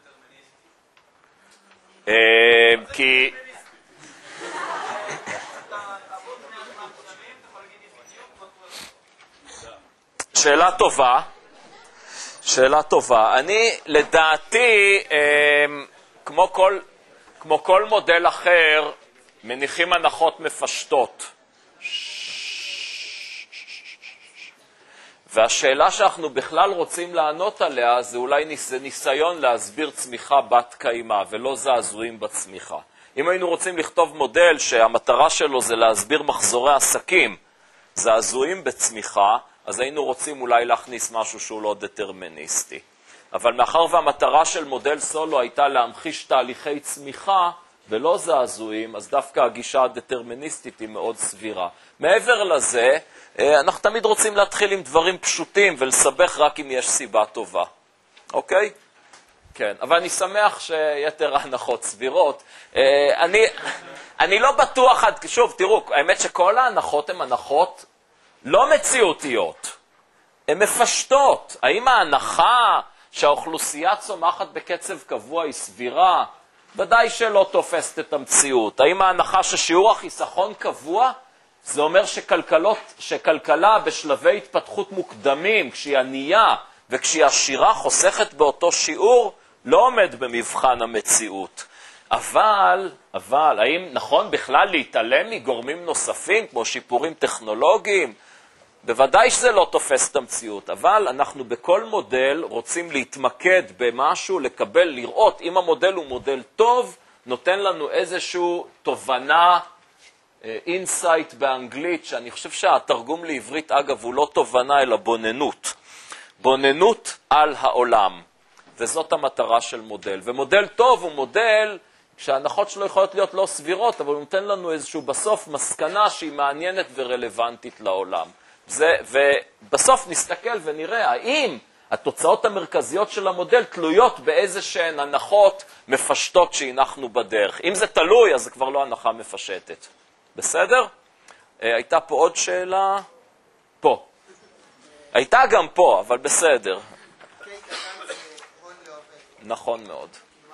דטרמיניסטי? כי... שאלה טובה. שאלה טובה. אני, לדעתי, כמו כל, כמו כל מודל אחר, מניחים הנחות מפשטות. והשאלה שאנחנו בכלל רוצים לענות עליה, זה אולי ניס, ניסיון להסביר צמיחה בת קיימה, ולא זעזועים בצמיחה. אם היינו רוצים לכתוב מודל שהמטרה שלו זה להסביר מחזורי עסקים, זעזועים בצמיחה, אז היינו רוצים אולי להכניס משהו שהוא לא דטרמיניסטי. אבל מאחר והמטרה של מודל סולו הייתה להמחיש תהליכי צמיחה ולא זעזועים, אז דווקא הגישה הדטרמיניסטית היא מאוד סבירה. מעבר לזה, אנחנו תמיד רוצים להתחיל עם דברים פשוטים ולסבך רק אם יש סיבה טובה. אוקיי? כן, אבל אני שמח שיתר ההנחות סבירות. אני, אני לא בטוח עד, שוב, תראו, האמת שכל ההנחות הן הנחות לא מציאותיות, הן מפשטות. האם ההנחה שהאוכלוסייה צומחת בקצב קבוע היא סבירה? ודאי שלא תופסת את המציאות. האם ההנחה ששיעור החיסכון קבוע? זה אומר שכלכלות, שכלכלה בשלבי התפתחות מוקדמים, כשהיא ענייה וכשהיא עשירה חוסכת באותו שיעור, לא עומד במבחן המציאות. אבל, אבל, האם נכון בכלל להתעלם מגורמים נוספים, כמו שיפורים טכנולוגיים? בוודאי שזה לא תופס את המציאות, אבל אנחנו בכל מודל רוצים להתמקד במשהו, לקבל, לראות אם המודל הוא מודל טוב, נותן לנו איזשהו תובנה, אינסייט באנגלית, שאני חושב שהתרגום לעברית, אגב, הוא לא תובנה, אלא בוננות. בוננות על העולם. וזאת המטרה של מודל. ומודל טוב הוא מודל שההנחות שלו יכולות להיות לא סבירות, אבל הוא נותן לנו איזשהו בסוף מסקנה שהיא מעניינת ורלוונטית לעולם. זה, ובסוף נסתכל ונראה האם התוצאות המרכזיות של המודל תלויות באיזה שהן הנחות מפשטות שהנחנו בדרך. אם זה תלוי, אז זה כבר לא הנחה מפשטת. בסדר? הייתה פה עוד שאלה? פה. הייתה גם פה, אבל בסדר. נכון מאוד.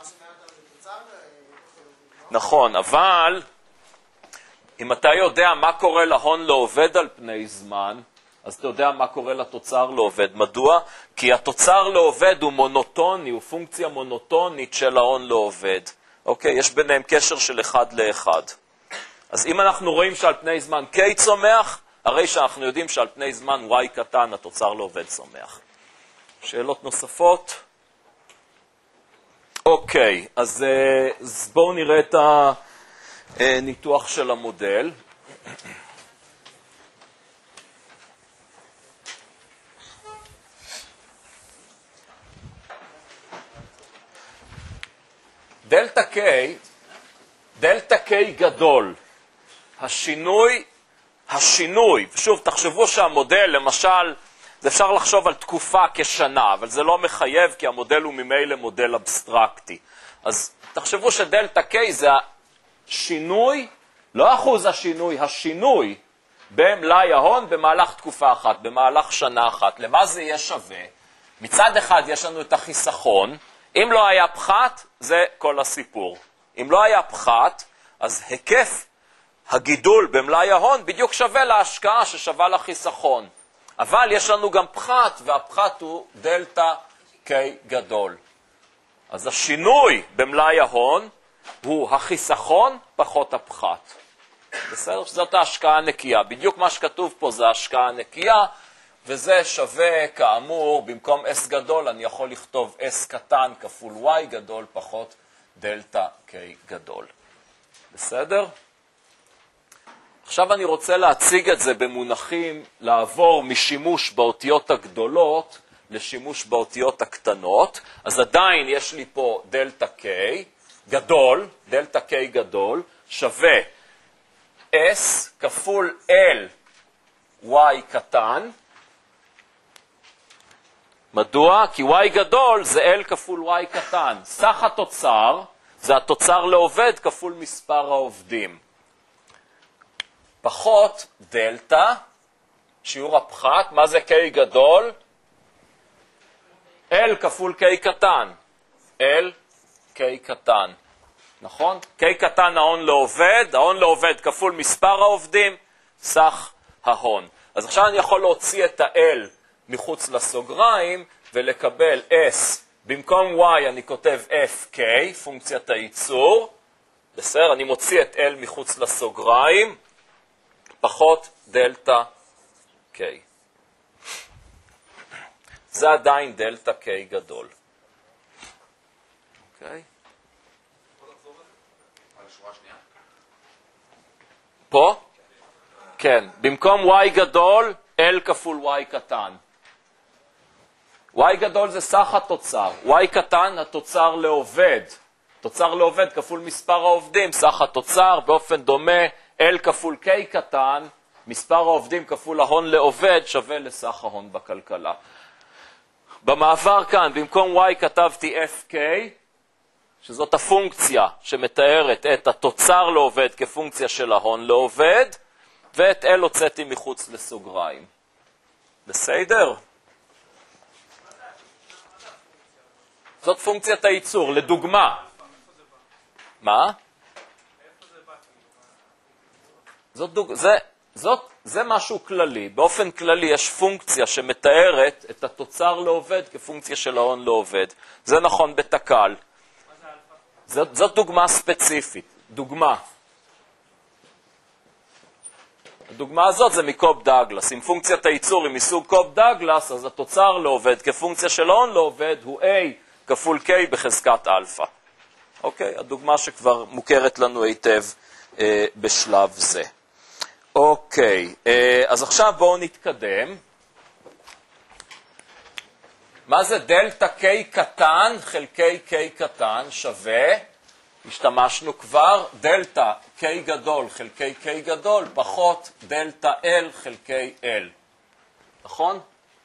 נכון, אבל אם אתה יודע מה קורה להון לעובד על פני זמן, אז אתה יודע מה קורה לתוצר לעובד. מדוע? כי התוצר לעובד הוא מונוטוני, הוא פונקציה מונוטונית של ההון לעובד. אוקיי? יש ביניהם קשר של אחד לאחד. אז אם אנחנו רואים שעל פני זמן K צומח, הרי שאנחנו יודעים שעל פני זמן Y קטן התוצר לעובד צומח. שאלות נוספות? אוקיי, אז, אז בואו נראה את הניתוח של המודל. דלתה K, דלתה K גדול, השינוי, השינוי, שוב תחשבו שהמודל למשל, זה אפשר לחשוב על תקופה כשנה, אבל זה לא מחייב כי המודל הוא ממילא מודל אבסטרקטי. אז תחשבו שדלתה K זה השינוי, לא אחוז השינוי, השינוי במלאי ההון במהלך תקופה אחת, במהלך שנה אחת. למה זה יהיה שווה? מצד אחד יש לנו את החיסכון, אם לא היה פחת, זה כל הסיפור. אם לא היה פחת, אז היקף הגידול במלאי ההון בדיוק שווה להשקעה ששווה לחיסכון. אבל יש לנו גם פחת, והפחת הוא דלתה K גדול. אז השינוי במלאי ההון הוא החיסכון פחות הפחת. בסדר? זאת ההשקעה הנקייה. בדיוק מה שכתוב פה זה ההשקעה הנקייה, וזה שווה כאמור, במקום S גדול אני יכול לכתוב S קטן כפול Y גדול פחות דלתה K גדול. בסדר? עכשיו אני רוצה להציג את זה במונחים, לעבור משימוש באותיות הגדולות לשימוש באותיות הקטנות. אז עדיין יש לי פה דלתה K גדול, דלתה K גדול, שווה S כפול L Y קטן. מדוע? כי Y גדול זה L כפול Y קטן. סך התוצר זה התוצר לעובד כפול מספר העובדים. פחות דלתה, שיעור הפחת, מה זה K גדול? L כפול K קטן. L K קטן. נכון? K קטן ההון לעובד, ההון לעובד כפול מספר העובדים, סך ההון. אז עכשיו אני יכול להוציא את ה-L מחוץ לסוגריים ולקבל S. במקום Y אני כותב F K, פונקציית הייצור. בסדר? אני מוציא את L מחוץ לסוגריים, פחות דלתה K. זה עדיין דלתה K גדול. אוקיי? פה? כן. במקום Y גדול, L כפול Y קטן. Y גדול זה סך התוצר. Y קטן, התוצר לעובד. תוצר לעובד כפול מספר העובדים, סך התוצר. באופן דומה, L כפול K קטן, מספר העובדים כפול ההון לעובד, שווה לסך ההון בכלכלה. במעבר כאן, במקום Y כתבתי F K, שזאת הפונקציה שמתארת את התוצר לעובד כפונקציה של ההון לעובד, ואת L הוצאתי מחוץ לסוגריים. בסדר? זאת פונקציית הייצור, לדוגמה. מה? זאת דוג... זה, זאת, זה משהו כללי. באופן כללי יש פונקציה שמתארת את התוצר לעובד כפונקציה של ההון לעובד. זה נכון בתקל. זאת, זאת דוגמה ספציפית. דוגמה. הדוגמה הזאת זה מקוב דאגלס. אם פונקציית הייצור היא מסוג קוב דאגלס, אז התוצר לעובד כפונקציה של ההון לעובד הוא A כפול K בחזקת אלפא. אוקיי? הדוגמה שכבר מוכרת לנו היטב אה, בשלב זה. אוקיי, אה, אז עכשיו בואו נתקדם. מה זה דלתה K קטן חלקי K קטן שווה? השתמשנו כבר, דלתה K גדול חלקי K גדול פחות דלתה L חלקי L. נכון?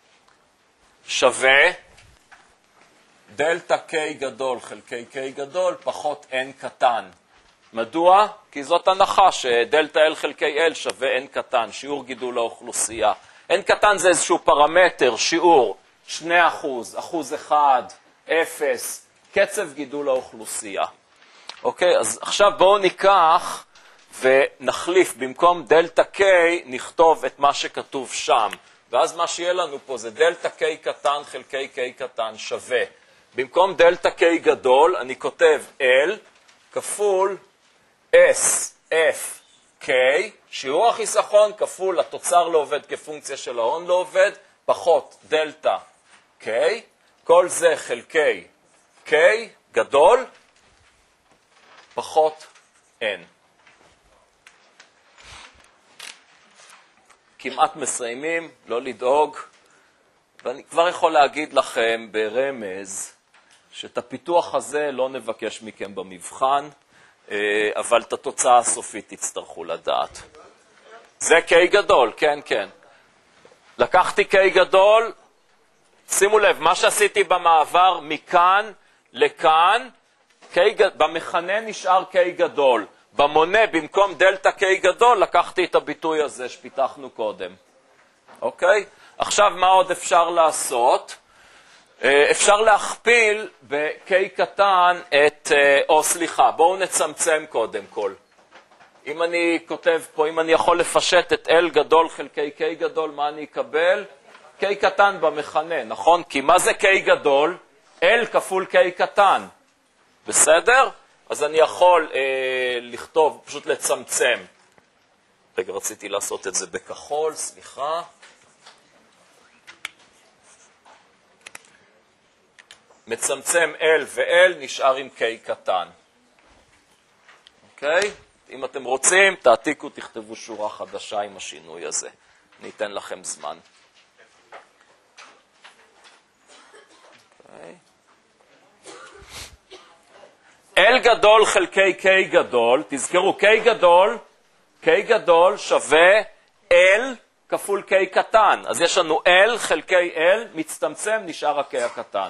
שווה דלתה K גדול חלקי K גדול פחות N קטן. מדוע? כי זאת הנחה שדלתה L חלקי L שווה N קטן, שיעור גידול האוכלוסייה. N קטן זה איזשהו פרמטר, שיעור, שני אחוז, אחוז אחד, אפס, קצב גידול האוכלוסייה. אוקיי, אז עכשיו בואו ניקח ונחליף, במקום דלתה K נכתוב את מה שכתוב שם. ואז מה שיהיה לנו פה זה דלתה K קטן חלקי K קטן שווה. במקום דלתה K גדול אני כותב L כפול S, F, K, שיעור החיסכון כפול התוצר לעובד כפונקציה של ההון לעובד, פחות דלתה K, כל זה חלקי K גדול, פחות N. כמעט מסיימים, לא לדאוג, ואני כבר יכול להגיד לכם ברמז, שאת הפיתוח הזה לא נבקש מכם במבחן, אבל את התוצאה הסופית תצטרכו לדעת. זה K גדול, כן, כן. לקחתי K גדול, שימו לב, מה שעשיתי במעבר מכאן לכאן, K, במכנה נשאר K גדול. במונה, במקום דלטה K גדול, לקחתי את הביטוי הזה שפיתחנו קודם. אוקיי? עכשיו, מה עוד אפשר לעשות? אפשר להכפיל ב-K קטן את, או סליחה, בואו נצמצם קודם כל. אם אני כותב פה, אם אני יכול לפשט את L גדול חלקי K גדול, מה אני אקבל? K קטן במכנה, נכון? כי מה זה K גדול? L כפול K קטן. בסדר? אז אני יכול אה, לכתוב, פשוט לצמצם. רגע, רציתי לעשות את זה בכחול, סליחה. מצמצם L ו-L, נשאר עם K קטן. אוקיי? אם אתם רוצים, תעתיקו, תכתבו שורה חדשה עם השינוי הזה. אני אתן לכם זמן. אוקיי. L גדול חלקי K גדול, תזכרו, K גדול, K גדול שווה L כפול K קטן. אז יש לנו L חלקי L, מצטמצם, נשאר ה-K הקטן.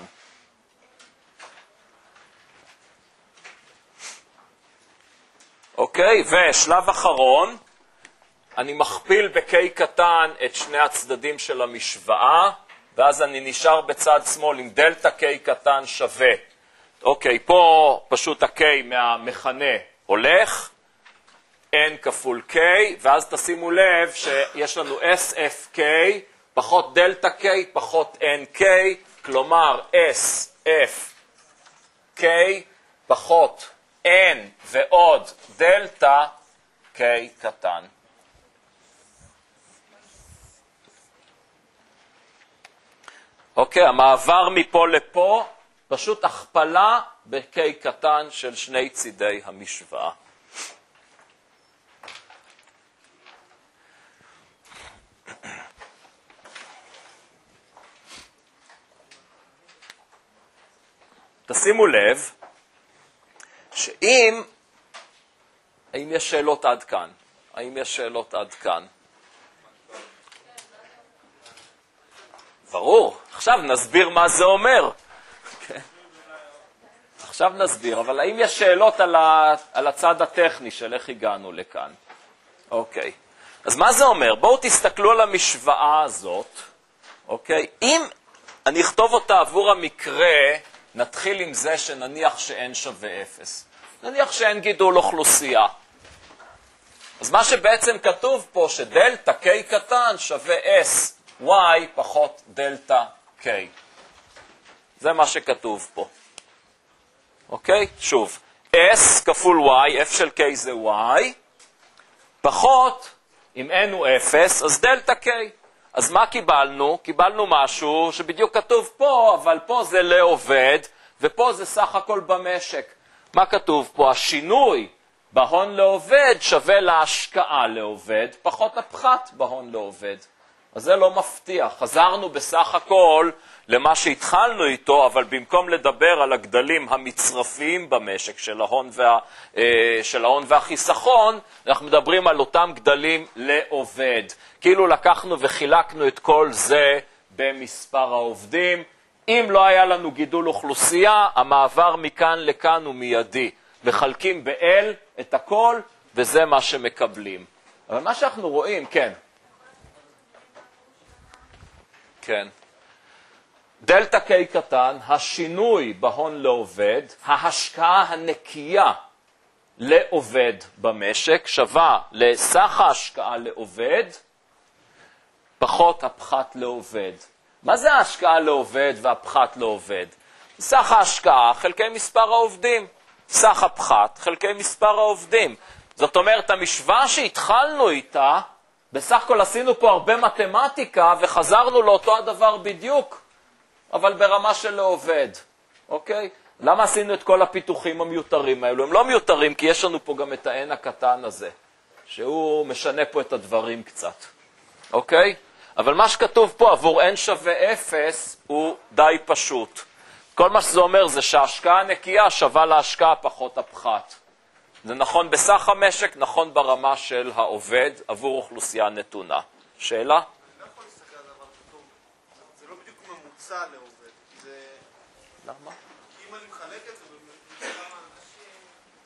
אוקיי, ושלב אחרון, אני מכפיל ב-K קטן את שני הצדדים של המשוואה, ואז אני נשאר בצד שמאל עם דלטה K קטן שווה. אוקיי, פה פשוט ה-K מהמכנה הולך, N כפול K, ואז תשימו לב שיש לנו S F K, פחות דלטה K, פחות N K, כלומר S F K, פחות N ועוד דלטה K קטן. אוקיי, המעבר מפה לפה, פשוט הכפלה ב-K קטן של שני צידי המשוואה. תשימו לב שאם, האם יש שאלות עד כאן? האם יש שאלות עד כאן? ברור, עכשיו נסביר מה זה אומר. Okay. עכשיו נסביר, אבל האם יש שאלות על, ה, על הצד הטכני של איך הגענו לכאן? אוקיי, okay. אז מה זה אומר? בואו תסתכלו על המשוואה הזאת, אוקיי? Okay. אם אני אכתוב אותה עבור המקרה, נתחיל עם זה שנניח שאין שווה אפס. נניח שאין גידול אוכלוסייה. אז מה שבעצם כתוב פה, שדלטה K קטן שווה S, Y פחות דלטה K. זה מה שכתוב פה. אוקיי? שוב, S כפול Y, F של K זה Y, פחות, אם N הוא אפס, אז דלטה K. אז מה קיבלנו? קיבלנו משהו שבדיוק כתוב פה, אבל פה זה לעובד, ופה זה סך הכל במשק. מה כתוב פה? השינוי בהון לעובד שווה להשקעה לעובד, פחות הפחת בהון לעובד. אז זה לא מפתיע. חזרנו בסך הכל למה שהתחלנו איתו, אבל במקום לדבר על הגדלים המצרפיים במשק של ההון, וה, של ההון והחיסכון, אנחנו מדברים על אותם גדלים לעובד. כאילו לקחנו וחילקנו את כל זה במספר העובדים. אם לא היה לנו גידול אוכלוסייה, המעבר מכאן לכאן הוא מיידי. מחלקים ב-L את הכל, וזה מה שמקבלים. אבל מה שאנחנו רואים, כן. כן. דלטה K קטן, השינוי בהון לעובד, ההשקעה הנקייה לעובד במשק, שווה לסך ההשקעה לעובד, פחות הפחת לעובד. מה זה ההשקעה לעובד והפחת לעובד? סך ההשקעה חלקי מספר העובדים, סך הפחת חלקי מספר העובדים. זאת אומרת, המשוואה שהתחלנו איתה, בסך הכל עשינו פה הרבה מתמטיקה וחזרנו לאותו הדבר בדיוק, אבל ברמה של לעובד. אוקיי? למה עשינו את כל הפיתוחים המיותרים האלו? הם לא מיותרים כי יש לנו פה גם את ה-N הקטן הזה, שהוא משנה פה את הדברים קצת. אוקיי? אבל מה שכתוב פה עבור N שווה אפס הוא די פשוט. כל מה שזה אומר זה שההשקעה הנקייה שווה להשקעה פחות הפחת. זה נכון בסך המשק, נכון ברמה של העובד עבור אוכלוסייה נתונה. שאלה? אני לא יכול להסתכל על דבר כתוב. זה לא בדיוק ממוצע לעובד. זה... למה? כי אם אני מחלק את זה בממוצע אנשים...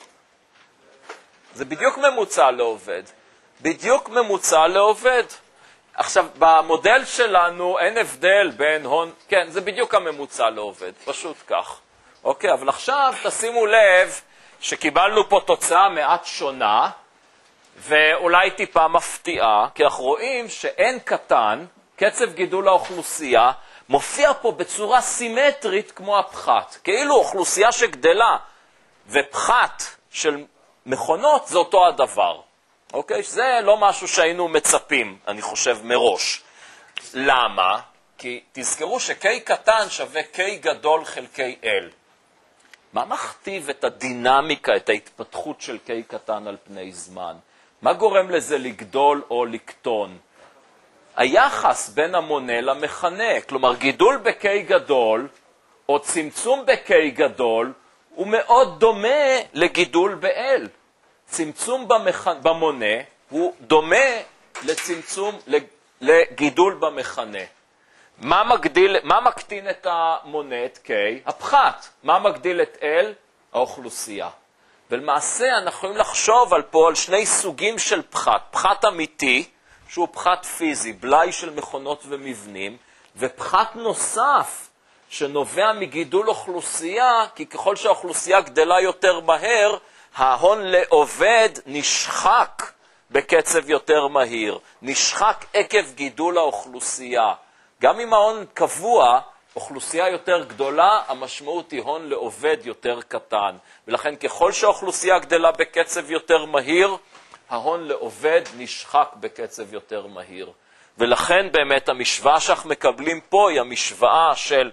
זה בדיוק ממוצע לעובד. בדיוק ממוצע לעובד. עכשיו, במודל שלנו אין הבדל בין הון... כן, זה בדיוק הממוצע לעובד, פשוט כך. אוקיי, אבל עכשיו תשימו לב שקיבלנו פה תוצאה מעט שונה, ואולי טיפה מפתיעה, כי אנחנו רואים שאין קטן, קצב גידול האוכלוסייה, מופיע פה בצורה סימטרית כמו הפחת. כאילו אוכלוסייה שגדלה ופחת של מכונות זה אותו הדבר. אוקיי? זה לא משהו שהיינו מצפים, אני חושב, מראש. למה? כי תזכרו ש-K קטן שווה K גדול חלקי L. מה מכתיב את הדינמיקה, את ההתפתחות של K קטן על פני זמן? מה גורם לזה לגדול או לקטון? היחס בין המונה למכנה, כלומר גידול ב-K גדול או צמצום ב-K גדול הוא מאוד דומה לגידול ב-L. צמצום במכ... במונה הוא דומה לצמצום, לגידול במכנה. מה מגדיל, מה מקטין את המונה, את K? הפחת. מה מגדיל את L? האוכלוסייה. ולמעשה אנחנו יכולים לחשוב על פה על שני סוגים של פחת. פחת אמיתי, שהוא פחת פיזי, בלאי של מכונות ומבנים, ופחת נוסף שנובע מגידול אוכלוסייה, כי ככל שהאוכלוסייה גדלה יותר מהר, ההון לעובד נשחק בקצב יותר מהיר, נשחק עקב גידול האוכלוסייה. גם אם ההון קבוע, אוכלוסייה יותר גדולה, המשמעות היא הון לעובד יותר קטן. ולכן ככל שהאוכלוסייה גדלה בקצב יותר מהיר, ההון לעובד נשחק בקצב יותר מהיר. ולכן באמת המשוואה שאנחנו מקבלים פה היא המשוואה של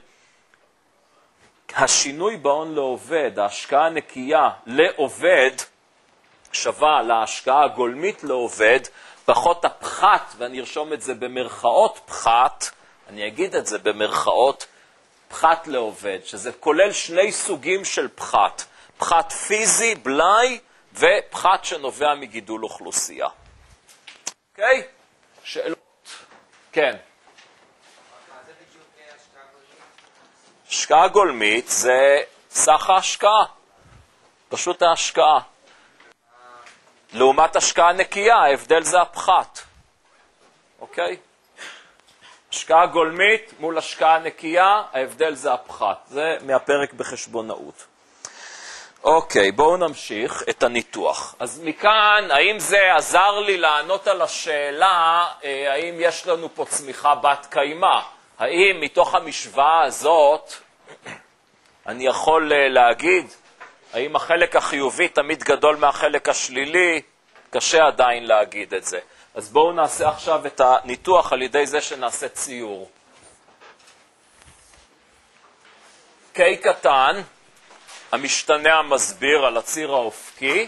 השינוי בהון לעובד, ההשקעה הנקייה לעובד, שווה להשקעה הגולמית לעובד, פחות הפחת, ואני ארשום את זה במרכאות פחת, אני אגיד את זה במרכאות פחת לעובד, שזה כולל שני סוגים של פחת, פחת פיזי, בלאי, ופחת שנובע מגידול אוכלוסייה. אוקיי? שאלות? כן. השקעה גולמית זה סך ההשקעה, פשוט ההשקעה. לעומת השקעה נקייה, ההבדל זה הפחת. אוקיי? השקעה גולמית מול השקעה נקייה, ההבדל זה הפחת. זה מהפרק בחשבונאות. אוקיי, בואו נמשיך את הניתוח. אז מכאן, האם זה עזר לי לענות על השאלה, האם יש לנו פה צמיחה בת קיימה? האם מתוך המשוואה הזאת, אני יכול להגיד, האם החלק החיובי תמיד גדול מהחלק השלילי? קשה עדיין להגיד את זה. אז בואו נעשה עכשיו את הניתוח על ידי זה שנעשה ציור. K קטן, המשתנה המסביר על הציר האופקי,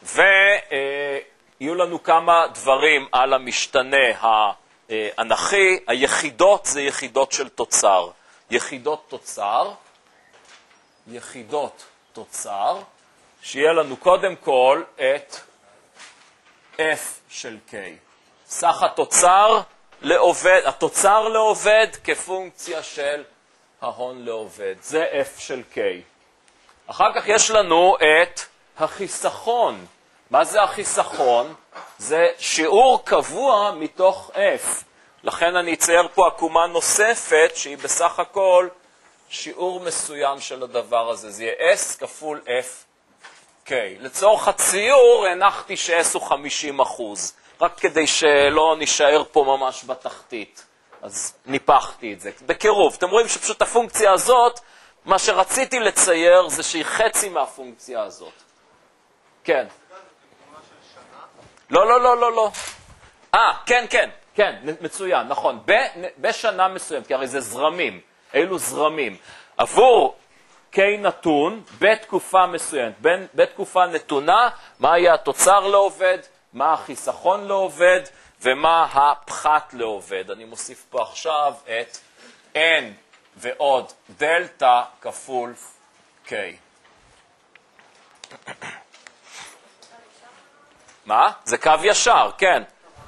ויהיו לנו כמה דברים על המשתנה האנכי. היחידות זה יחידות של תוצר. יחידות תוצר, יחידות תוצר, שיהיה לנו קודם כל את F של K. סך התוצר לעובד, התוצר לעובד כפונקציה של ההון לעובד. זה F של K. אחר כך יש לנו את החיסכון. מה זה החיסכון? זה שיעור קבוע מתוך F. לכן אני אצייר פה עקומה נוספת שהיא בסך הכל שיעור מסוים של הדבר הזה. זה יהיה S כפול F K. לצורך הציור הנחתי ש-S הוא חמישים אחוז. רק כדי שלא נשאר פה ממש בתחתית. אז ניפחתי את זה. בקירוב. אתם רואים שפשוט הפונקציה הזאת, מה שרציתי לצייר זה שהיא חצי מהפונקציה הזאת. כן. לא, לא, לא, לא, לא. אה, כן, כן, כן, מצוין, נכון. בשנה מסוימת, כי הרי זה זרמים. אילו זרמים. עבור K נתון, בתקופה מסוימת, בתקופה נתונה, מה יהיה התוצר לעובד, מה החיסכון לעובד, ומה הפחת לעובד. אני מוסיף פה עכשיו את N ועוד דלתא כפול K. מה? זה קו ישר, כן.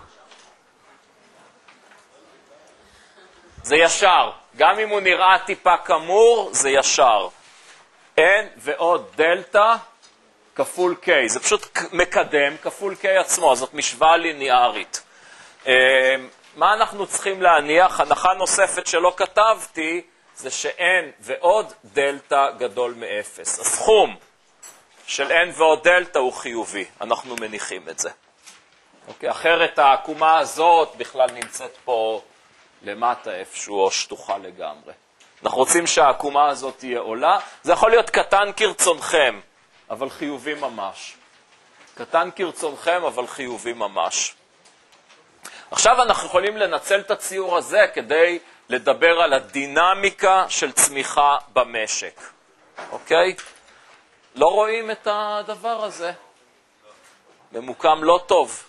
זה ישר. גם אם הוא נראה טיפה כמור, זה ישר. N ועוד דלתא כפול K. זה פשוט מקדם כפול K עצמו, זאת משוואה ליניארית. מה אנחנו צריכים להניח? הנחה נוספת שלא כתבתי, זה ש-N ועוד דלתא גדול מ-אפס. הסכום של N ועוד דלתא הוא חיובי. אנחנו מניחים את זה. אוקיי? אחרת העקומה הזאת בכלל נמצאת פה למטה איפשהו או שטוחה לגמרי. אנחנו רוצים שהעקומה הזאת תהיה עולה. זה יכול להיות קטן כרצונכם, אבל חיובי ממש. קטן כרצונכם, אבל חיובי ממש. עכשיו אנחנו יכולים לנצל את הציור הזה כדי לדבר על הדינמיקה של צמיחה במשק. אוקיי? לא רואים את הדבר הזה. ממוקם לא טוב.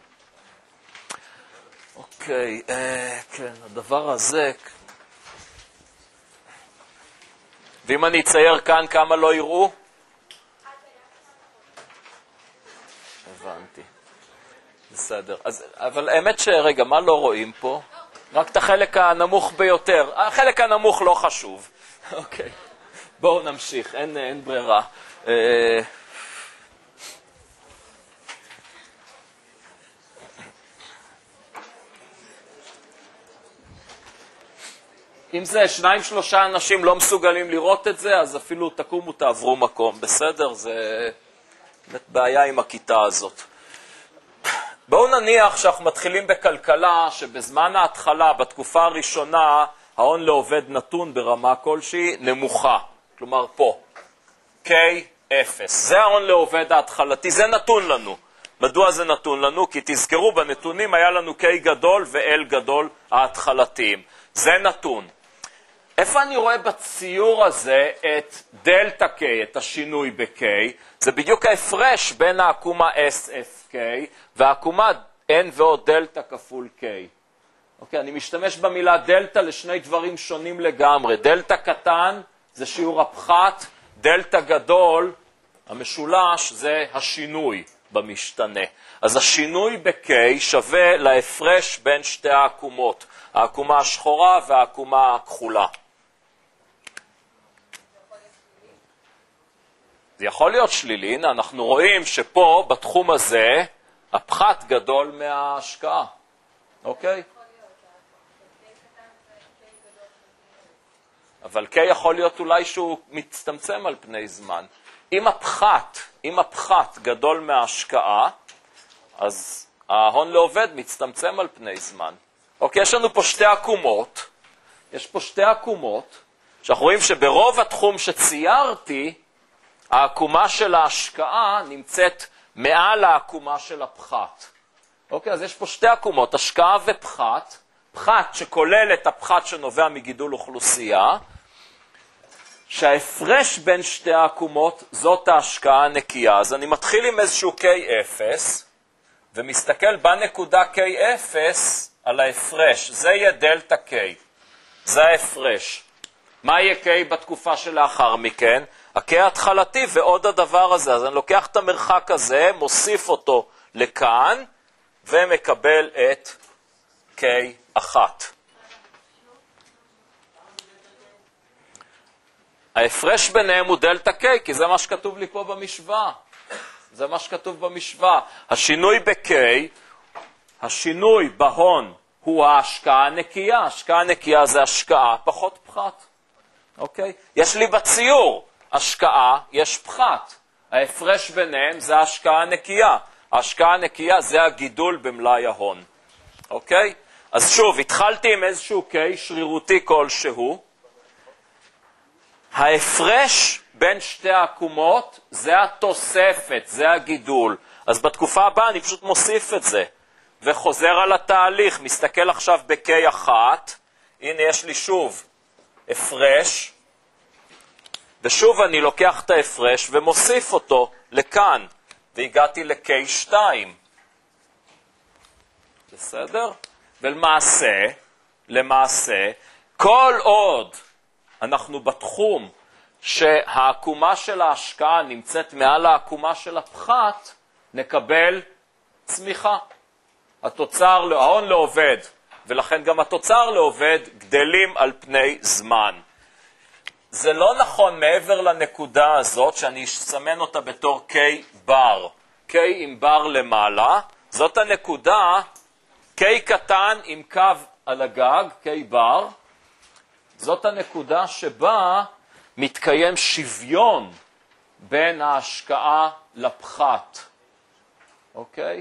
אוקיי, אה, כן, הדבר הזה... ואם אני אצייר כאן, כמה לא יראו? הבנתי. בסדר. אז, אבל האמת שרגע, מה לא רואים פה? רק את החלק הנמוך ביותר. החלק הנמוך לא חשוב. אוקיי. בואו נמשיך, אין, אין ברירה. אה... אם זה שניים שלושה אנשים לא מסוגלים לראות את זה, אז אפילו תקומו תעברו מקום, בסדר? זה בעיה עם הכיתה הזאת. בואו נניח שאנחנו מתחילים בכלכלה, שבזמן ההתחלה, בתקופה הראשונה, ההון לעובד נתון ברמה כלשהי נמוכה. כלומר פה, K אפס. זה ההון לעובד ההתחלתי, זה נתון לנו. מדוע זה נתון לנו? כי תזכרו, בנתונים היה לנו K גדול ו-L גדול ההתחלתיים. זה נתון. איפה אני רואה בציור הזה את דלתא K, את השינוי ב-K? זה בדיוק ההפרש בין העקומה S F K והעקומה N ועוד דלתא כפול K. אוקיי, אני משתמש במילה דלתא לשני דברים שונים לגמרי. דלתא קטן זה שיעור הפחת, דלתא גדול, המשולש, זה השינוי במשתנה. אז השינוי ב-K שווה להפרש בין שתי העקומות, העקומה השחורה והעקומה הכחולה. זה יכול להיות שלילי. הנה, אנחנו רואים שפה, בתחום הזה, הפחת גדול מההשקעה. אוקיי? אבל K יכול להיות אולי שהוא מצטמצם על פני זמן. אם הפחת, אם הפחת גדול מההשקעה, אז ההון לעובד מצטמצם על פני זמן. אוקיי, יש לנו פה שתי עקומות. יש פה שתי עקומות, שאנחנו רואים שברוב התחום שציירתי, העקומה של ההשקעה נמצאת מעל העקומה של הפחת. אוקיי, אז יש פה שתי עקומות, השקעה ופחת. פחת שכולל את הפחת שנובע מגידול אוכלוסייה, שההפרש בין שתי העקומות זאת ההשקעה הנקייה. אז אני מתחיל עם איזשהו K אפס, ומסתכל בנקודה K אפס על ההפרש. זה יהיה דלתא K. זה ההפרש. מה יהיה K בתקופה שלאחר מכן? ה-K התחלתי ועוד הדבר הזה. אז אני לוקח את המרחק הזה, מוסיף אותו לכאן, ומקבל את K אחת. ההפרש ביניהם הוא דלתא K, כי זה מה שכתוב לי פה במשוואה. זה מה שכתוב במשוואה. השינוי ב-K, השינוי בהון הוא ההשקעה הנקייה. ההשקעה הנקייה זה השקעה פחות פחת. אוקיי? יש לי בציור השקעה, יש פחת. ההפרש ביניהם זה ההשקעה הנקייה. ההשקעה הנקייה זה הגידול במלאי ההון. אוקיי? אז שוב, התחלתי עם איזשהו K שרירותי כלשהו. ההפרש בין שתי העקומות זה התוספת, זה הגידול. אז בתקופה הבאה אני פשוט מוסיף את זה. וחוזר על התהליך, מסתכל עכשיו ב-K אחת. הנה יש לי שוב הפרש. ושוב אני לוקח את ההפרש ומוסיף אותו לכאן. והגעתי ל-K שתיים. בסדר? ולמעשה, למעשה, כל עוד אנחנו בתחום שהעקומה של ההשקעה נמצאת מעל העקומה של הפחת, נקבל צמיחה. התוצר, ההון לעובד, ולכן גם התוצר לעובד, גדלים על פני זמן. זה לא נכון מעבר לנקודה הזאת, שאני אסמן אותה בתור K בר. K עם בר למעלה, זאת הנקודה, K קטן עם קו על הגג, K בר, זאת הנקודה שבה מתקיים שוויון בין ההשקעה לפחת. אוקיי?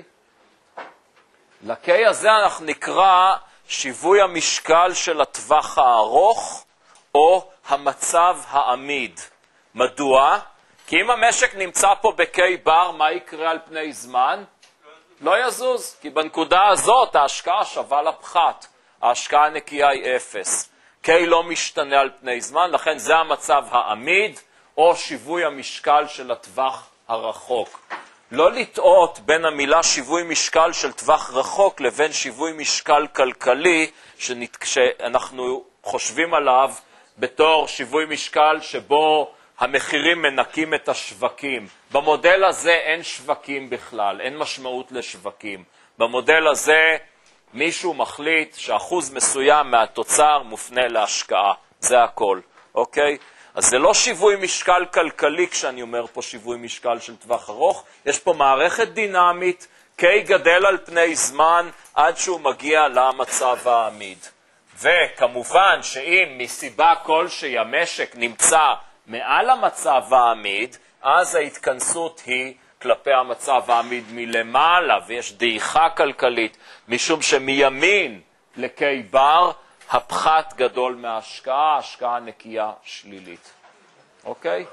ל-K הזה אנחנו נקרא שיווי המשקל של הטווח הארוך, או המצב העמיד. מדוע? כי אם המשק נמצא פה ב-K בר, מה יקרה על פני זמן? לא יזוז, כי בנקודה הזאת ההשקעה שווה לפחת. ההשקעה הנקייה היא אפס. K לא משתנה על פני זמן, לכן זה המצב העמיד, או שיווי המשקל של הטווח הרחוק. לא לטעות בין המילה שיווי משקל של טווח רחוק לבין שיווי משקל כלכלי, שנת... שאנחנו חושבים עליו בתור שיווי משקל שבו המחירים מנקים את השווקים. במודל הזה אין שווקים בכלל, אין משמעות לשווקים. במודל הזה מישהו מחליט שאחוז מסוים מהתוצר מופנה להשקעה. זה הכל, אוקיי? אז זה לא שיווי משקל כלכלי כשאני אומר פה שיווי משקל של טווח ארוך. יש פה מערכת דינמית, K גדל על פני זמן עד שהוא מגיע למצב העמיד. וכמובן שאם מסיבה כלשהי המשק נמצא מעל המצב העמיד, אז ההתכנסות היא כלפי המצב העמיד מלמעלה, ויש דעיכה כלכלית, משום שמימין ל-K בר, הפחת גדול מההשקעה, השקעה נקייה שלילית. אוקיי?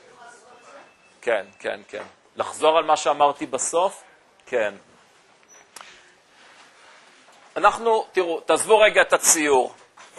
כן, כן, כן. לחזור על מה שאמרתי בסוף? כן. אנחנו, תראו, תעזבו רגע את הציור.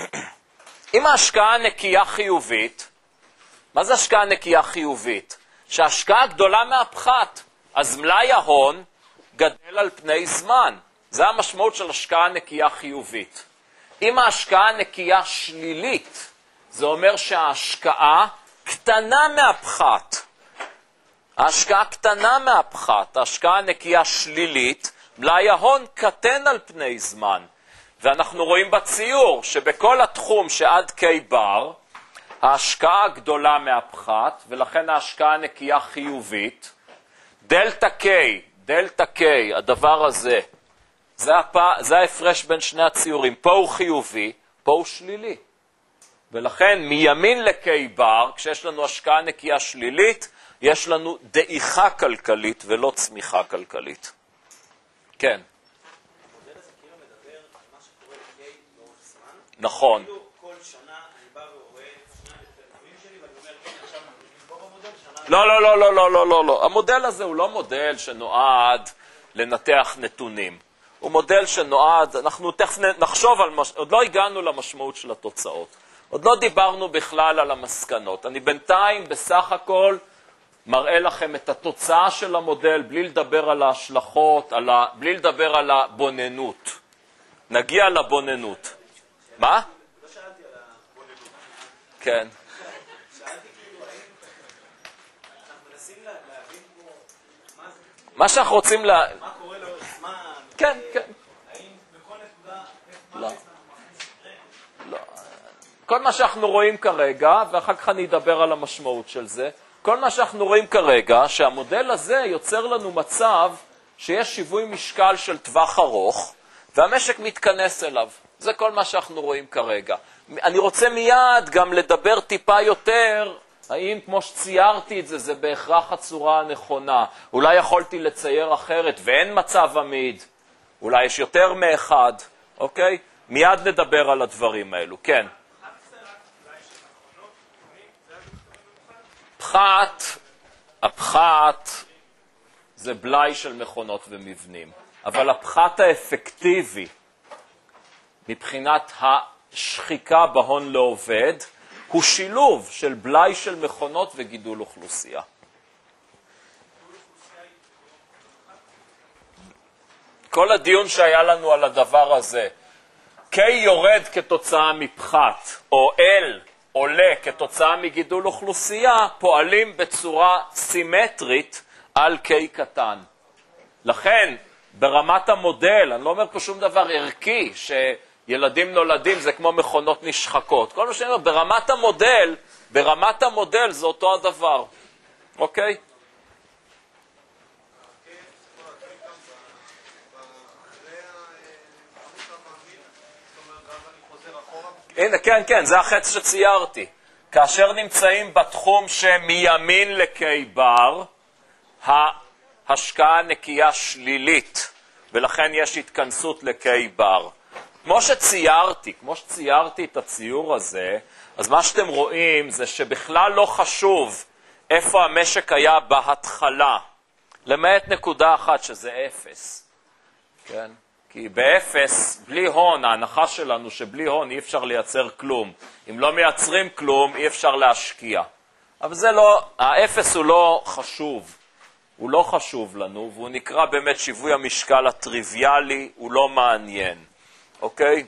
אם ההשקעה נקייה חיובית, מה זה השקעה נקייה חיובית? שההשקעה גדולה מהפחת, אז מלאי ההון גדל על פני זמן. זה המשמעות של השקעה נקייה חיובית. אם ההשקעה נקייה שלילית, זה אומר שההשקעה קטנה מהפחת. ההשקעה קטנה מהפחת, ההשקעה נקייה שלילית, מלאי ההון קטן על פני זמן. ואנחנו רואים בציור שבכל התחום שעד K בר, ההשקעה גדולה מהפחת, ולכן ההשקעה נקייה חיובית. דלטה K, דלטה K, הדבר הזה, זה, הפ... זה ההפרש בין שני הציורים. פה הוא חיובי, פה הוא שלילי. ולכן מימין ל-K בר, כשיש לנו השקעה נקייה שלילית, יש לנו דעיכה כלכלית ולא צמיחה כלכלית. כן. המודל הזה כאילו מדבר על מה שקורה ל-K לאורך זמן. נכון. כאילו כל שנה אני בא ורואה את הנתונים שלי ואני אומר, כן, עכשיו אני בוא במודל שנה... לא, לא, לא, לא, לא, לא, לא, לא. המודל הזה הוא לא מודל שנועד לנתח נתונים. הוא מודל שנועד, אנחנו תכף נחשוב על, מש... עוד לא הגענו למשמעות של התוצאות. עוד לא דיברנו בכלל על המסקנות. אני בינתיים בסך הכל מראה לכם את התוצאה של המודל, בלי לדבר על ההשלכות, על ה... בלי לדבר על הבוננות. נגיע לבוננות. מה? לא שאלתי על הבוננות. כן. שאלתי כאילו, האם אנחנו מנסים להבין פה מה זה... מה שאנחנו רוצים לה... מה קורה לאורך זמן? כן, כן. האם בכל נקודה... לא. לא. כל מה שאנחנו רואים כרגע, ואחר כך אני אדבר על המשמעות של זה, כל מה שאנחנו רואים כרגע, שהמודל הזה יוצר לנו מצב שיש שיווי משקל של טווח ארוך, והמשק מתכנס אליו. זה כל מה שאנחנו רואים כרגע. אני רוצה מיד גם לדבר טיפה יותר, האם כמו שציירתי את זה, זה בהכרח הצורה הנכונה. אולי יכולתי לצייר אחרת, ואין מצב עמיד. אולי יש יותר מאחד, אוקיי? מיד נדבר על הדברים האלו. כן. פחת, הפחת זה בלאי של מכונות ומבנים, אבל הפחת האפקטיבי מבחינת השחיקה בהון לעובד הוא שילוב של בלאי של מכונות וגידול אוכלוסייה. כל הדיון שהיה לנו על הדבר הזה, K יורד כתוצאה מפחת, או L עולה כתוצאה מגידול אוכלוסייה, פועלים בצורה סימטרית על K קטן. לכן, ברמת המודל, אני לא אומר פה שום דבר ערכי, שילדים נולדים זה כמו מכונות נשחקות. כל מה שאני אומר, ברמת המודל, ברמת המודל זה אותו הדבר. אוקיי? הנה, כן, כן, זה החץ שציירתי. כאשר נמצאים בתחום שמימין ל-K בר, ההשקעה נקייה שלילית, ולכן יש התכנסות ל-K בר. כמו שציירתי, כמו שציירתי את הציור הזה, אז מה שאתם רואים זה שבכלל לא חשוב איפה המשק היה בהתחלה, למעט נקודה אחת שזה אפס. כן? כי באפס, בלי הון, ההנחה שלנו שבלי הון אי אפשר לייצר כלום. אם לא מייצרים כלום, אי אפשר להשקיע. אבל זה לא, האפס הוא לא חשוב. הוא לא חשוב לנו, והוא נקרא באמת שיווי המשקל הטריוויאלי, הוא לא מעניין. אוקיי?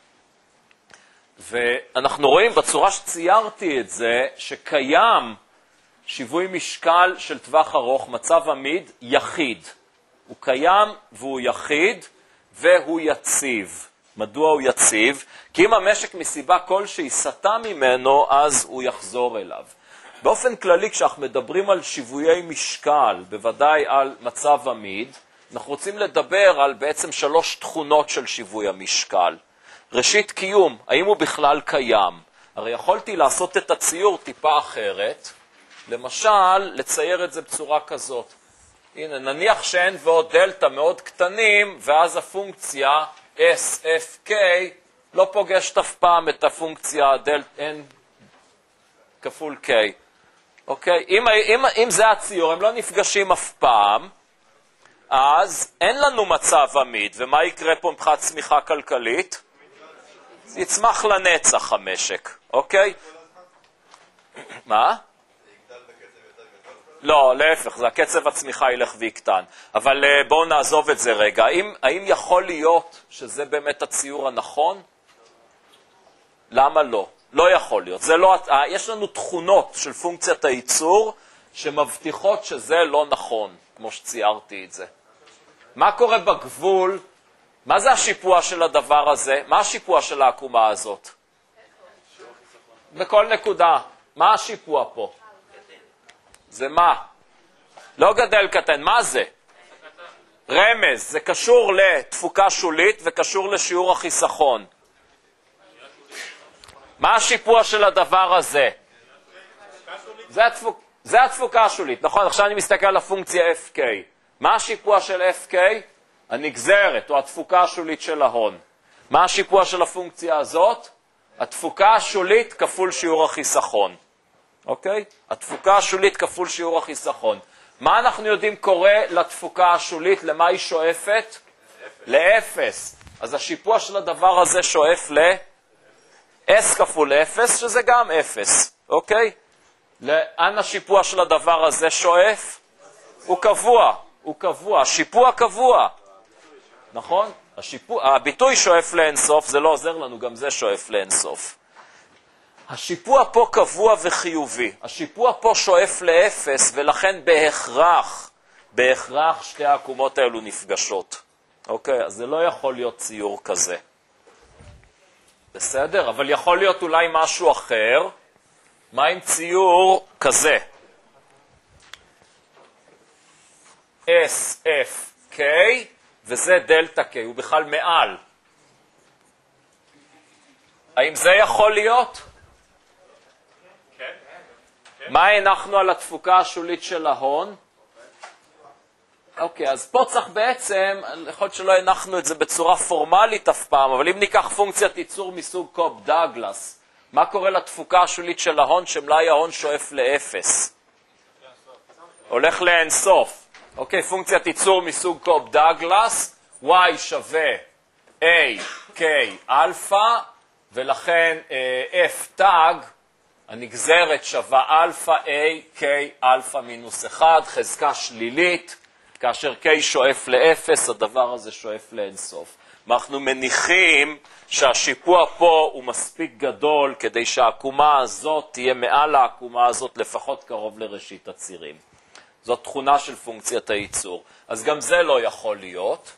ואנחנו רואים בצורה שציירתי את זה, שקיים שיווי משקל של טווח ארוך, מצב עמיד, יחיד. הוא קיים והוא יחיד, והוא יציב. מדוע הוא יציב? כי אם המשק מסיבה כלשהי סטה ממנו, אז הוא יחזור אליו. באופן כללי, כשאנחנו מדברים על שיוויי משקל, בוודאי על מצב עמיד, אנחנו רוצים לדבר על בעצם שלוש תכונות של שיווי המשקל. ראשית, קיום. האם הוא בכלל קיים? הרי יכולתי לעשות את הציור טיפה אחרת, למשל, לצייר את זה בצורה כזאת. הנה, נניח שאין ועוד דלטה מאוד קטנים, ואז הפונקציה אס אף קיי לא פוגשת אף פעם את הפונקציה דלטה n כפול K. אוקיי? אם, אם, אם זה הציור, הם לא נפגשים אף פעם, אז אין לנו מצב עמיד. ומה יקרה פה מבחינת צמיחה כלכלית? זה יצמח לנצח המשק. אוקיי? מה? לא, להפך, זה הקצב הצמיחה ילך ויקטן. אבל uh, בואו נעזוב את זה רגע. האם, האם יכול להיות שזה באמת הציור הנכון? למה לא? לא יכול להיות. זה לא, uh, יש לנו תכונות של פונקציית הייצור שמבטיחות שזה לא נכון, כמו שציירתי את זה. מה קורה בגבול? מה זה השיפוע של הדבר הזה? מה השיפוע של העקומה הזאת? בכל נקודה. מה השיפוע פה? זה מה? לא גדל קטן, מה זה? רמז, זה קשור לתפוקה שולית וקשור לשיעור החיסכון. מה השיפוע של הדבר הזה? זה, התפוק... זה התפוקה השולית, נכון? עכשיו אני מסתכל על הפונקציה אף קיי. מה השיפוע של אף קיי? הנגזרת, או התפוקה השולית של ההון. מה השיפוע של הפונקציה הזאת? התפוקה השולית כפול שיעור החיסכון. אוקיי? התפוקה השולית כפול שיעור החיסכון. מה אנחנו יודעים קורה לתפוקה השולית? למה היא שואפת? לאפס. אז השיפוע של הדבר הזה שואף ל-S כפול אפס, שזה גם אפס. אוקיי? לאן השיפוע של הדבר הזה שואף? הוא קבוע. הוא קבוע. השיפוע קבוע. נכון? השיפוע, הביטוי שואף לאינסוף, זה לא עוזר לנו, גם זה שואף לאינסוף. השיפוע פה קבוע וחיובי. השיפוע פה שואף לאפס, ולכן בהכרח, בהכרח שתי העקומות האלו נפגשות. אוקיי, אז זה לא יכול להיות ציור כזה. בסדר? אבל יכול להיות אולי משהו אחר. מה עם ציור כזה? אס אף קיי, וזה דלטה K, הוא בכלל מעל. האם זה יכול להיות? מה הנחנו על התפוקה השולית של ההון? אוקיי, אז פה צריך בעצם, יכול להיות שלא הנחנו את זה בצורה פורמלית אף פעם, אבל אם ניקח פונקציית ייצור מסוג קופ דאגלס, מה קורה לתפוקה השולית של ההון שמלאי ההון שואף לאפס? הולך לאינסוף. אוקיי, פונקציית ייצור מסוג קופ דאגלס, y שווה a, k, אלפא, ולכן f תג, הנגזרת שווה אלפא a, k, אלפא מינוס אחד, חזקה שלילית, כאשר k שואף לאפס, הדבר הזה שואף לאינסוף. אנחנו מניחים שהשיפוע פה הוא מספיק גדול כדי שהעקומה הזאת תהיה מעל העקומה הזאת לפחות קרוב לראשית הצירים. זאת תכונה של פונקציית הייצור. אז גם זה לא יכול להיות.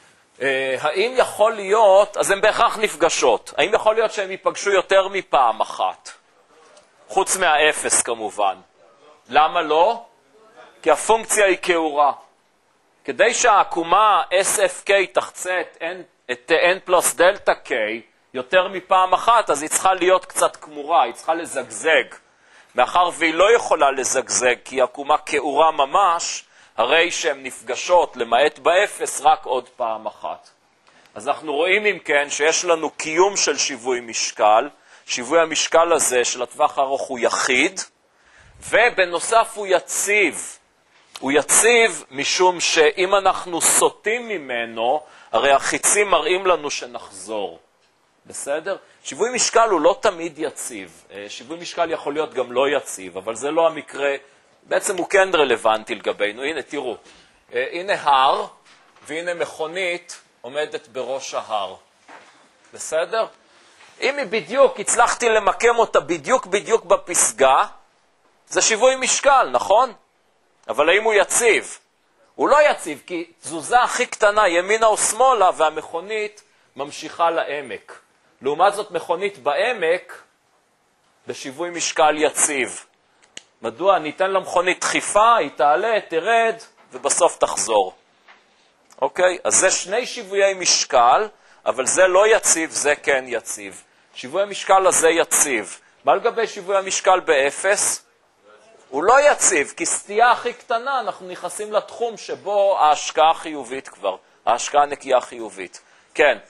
האם יכול להיות, אז הן בהכרח נפגשות. האם יכול להיות שהן ייפגשו יותר מפעם אחת? חוץ מהאפס כמובן. למה לא? כי הפונקציה היא כאורה. כדי שהעקומה אס אף קיי תחצה את n, את n פלוס דלטה k יותר מפעם אחת, אז היא צריכה להיות קצת כמורה, היא צריכה לזגזג. מאחר והיא לא יכולה לזגזג כי היא עקומה כאורה ממש, הרי שהן נפגשות למעט באפס רק עוד פעם אחת. אז אנחנו רואים אם כן שיש לנו קיום של שיווי משקל, שיווי המשקל הזה של הטווח הארוך הוא יחיד, ובנוסף הוא יציב. הוא יציב משום שאם אנחנו סוטים ממנו, הרי החיצים מראים לנו שנחזור. בסדר? שיווי משקל הוא לא תמיד יציב. שיווי משקל יכול להיות גם לא יציב, אבל זה לא המקרה. בעצם הוא כן רלוונטי לגבינו. הנה, תראו. הנה הר, והנה מכונית עומדת בראש ההר. בסדר? אם היא בדיוק, הצלחתי למקם אותה בדיוק בדיוק בפסגה, זה שיווי משקל, נכון? אבל האם הוא יציב? הוא לא יציב, כי תזוזה הכי קטנה, ימינה או שמאלה, והמכונית ממשיכה לעמק. לעומת זאת, מכונית בעמק, בשיווי משקל יציב. מדוע? ניתן למכונית דחיפה, היא תעלה, תרד, ובסוף תחזור. אוקיי? אז זה שני שיוויי משקל, אבל זה לא יציב, זה כן יציב. שיווי המשקל הזה יציב. מה לגבי שיווי המשקל באפס? הוא לא יציב, כי סטייה הכי קטנה, אנחנו נכנסים לתחום שבו ההשקעה חיובית כבר, ההשקעה נקייה חיובית. כן.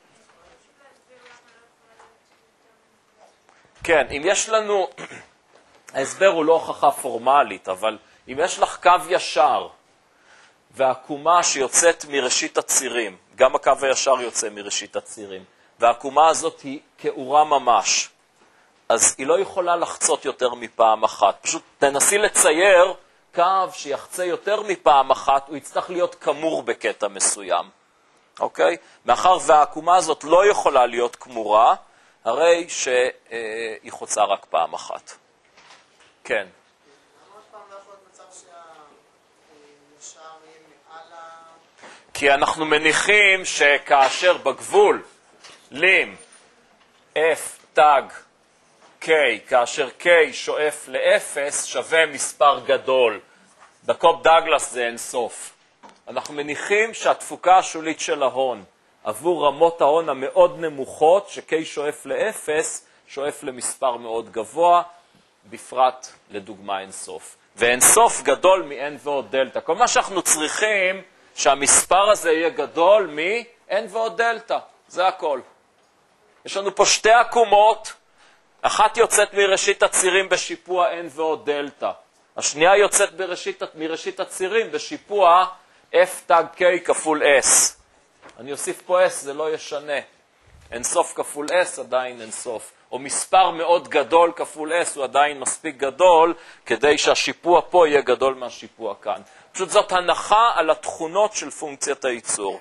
כן, אם יש לנו, ההסבר הוא לא הוכחה פורמלית, אבל אם יש לך קו ישר, והעקומה שיוצאת מראשית הצירים, גם הקו הישר יוצא מראשית הצירים, והעקומה הזאת היא כאורה ממש, אז היא לא יכולה לחצות יותר מפעם אחת. פשוט תנסי לצייר קו שיחצה יותר מפעם אחת, הוא יצטרך להיות כמור בקטע מסוים. אוקיי? מאחר והעקומה הזאת לא יכולה להיות כמורה, הרי שהיא חוצה רק פעם אחת. כן. למה עוד פעם לא יכול להיות מצב שהישר יהיה מעל ה... כי אנחנו מניחים שכאשר בגבול לים F תג K, כאשר K שואף לאפס, שווה מספר גדול. בקופ דאגלס זה אין סוף. אנחנו מניחים שהתפוקה השולית של ההון עבור רמות ההון המאוד נמוכות, ש-K שואף לאפס, שואף למספר מאוד גבוה, בפרט לדוגמה אין סוף. ואין סוף גדול מ-N ועוד דלטה. כל מה שאנחנו צריכים שהמספר הזה יהיה גדול מ-N ועוד דלטה. זה הכל. יש לנו פה שתי עקומות, אחת יוצאת מראשית הצירים בשיפוע N ועוד דלטה. השנייה יוצאת בראשית, מראשית הצירים בשיפוע F תג K כפול S. אני אוסיף פה S, זה לא ישנה. אין סוף כפול S עדיין אין סוף. או מספר מאוד גדול כפול S הוא עדיין מספיק גדול, כדי שהשיפוע פה יהיה גדול מהשיפוע כאן. פשוט זאת הנחה על התכונות של פונקציית הייצור.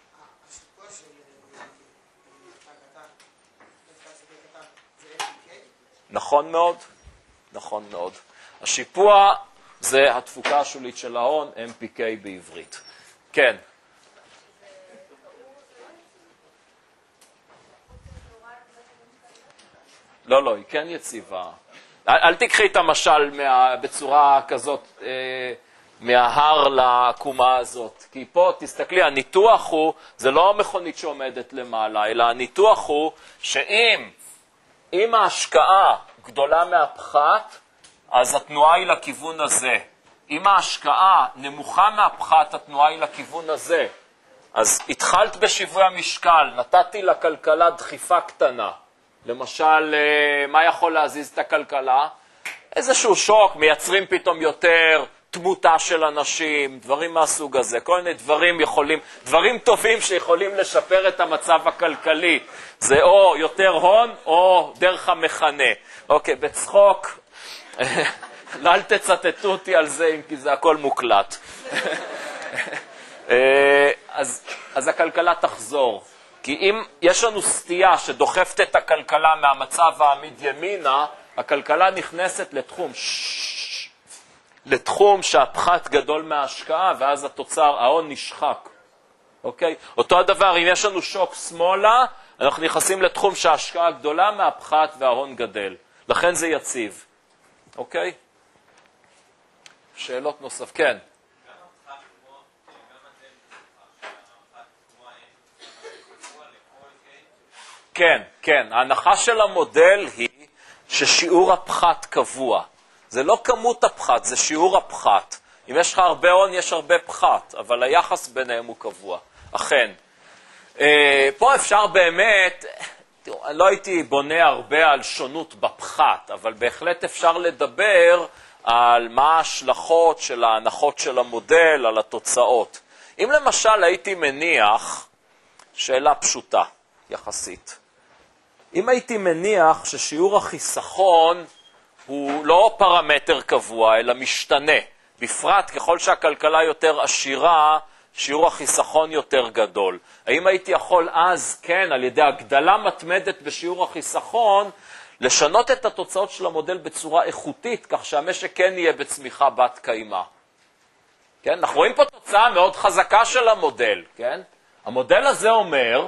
נכון מאוד, נכון מאוד. השיפוע זה התפוקה השולית של ההון, אם פי קיי בעברית. כן. לא, לא, היא כן יציבה. אל, אל תקחי את המשל מה, בצורה כזאת, אה, מההר לעקומה הזאת. כי פה, תסתכלי, הניתוח הוא, זה לא המכונית שעומדת למעלה, אלא הניתוח הוא שאם אם ההשקעה גדולה מהפחת, אז התנועה היא לכיוון הזה. אם ההשקעה נמוכה מהפחת, התנועה היא לכיוון הזה. אז התחלת בשיווי המשקל, נתתי לכלכלה דחיפה קטנה. למשל, מה יכול להזיז את הכלכלה? איזשהו שוק, מייצרים פתאום יותר תמותה של אנשים, דברים מהסוג הזה. כל מיני דברים יכולים, דברים טובים שיכולים לשפר את המצב הכלכלי. זה או יותר הון או דרך המכנה. אוקיי, בצחוק, אל תצטטו אותי על זה, כי זה הכל מוקלט. אז, אז הכלכלה תחזור. כי אם יש לנו סטייה שדוחפת את הכלכלה מהמצב העמיד ימינה, הכלכלה נכנסת לתחום, לתחום שהפחת גדול מההשקעה, ואז התוצר, ההון נשחק. אוקיי? אותו הדבר, אם יש לנו שוק שמאלה, אנחנו נכנסים לתחום שההשקעה גדולה מהפחת וההון גדל. לכן זה יציב. אוקיי? שאלות נוסף. כן. כן, כן. ההנחה של המודל היא ששיעור הפחת קבוע. זה לא כמות הפחת, זה שיעור הפחת. אם יש לך הרבה הון, יש הרבה פחת, אבל היחס ביניהם הוא קבוע. אכן. פה אפשר באמת, תראו, לא הייתי בונה הרבה על שונות בפחת, אבל בהחלט אפשר לדבר על מה ההשלכות של ההנחות של המודל, על התוצאות. אם למשל הייתי מניח, שאלה פשוטה יחסית, אם הייתי מניח ששיעור החיסכון הוא לא פרמטר קבוע, אלא משתנה, בפרט ככל שהכלכלה יותר עשירה, שיעור החיסכון יותר גדול. האם הייתי יכול אז, כן, על ידי הגדלה מתמדת בשיעור החיסכון, לשנות את התוצאות של המודל בצורה איכותית, כך שהמשק כן יהיה בצמיחה בת קיימה. כן, אנחנו רואים פה תוצאה מאוד חזקה של המודל, כן? המודל הזה אומר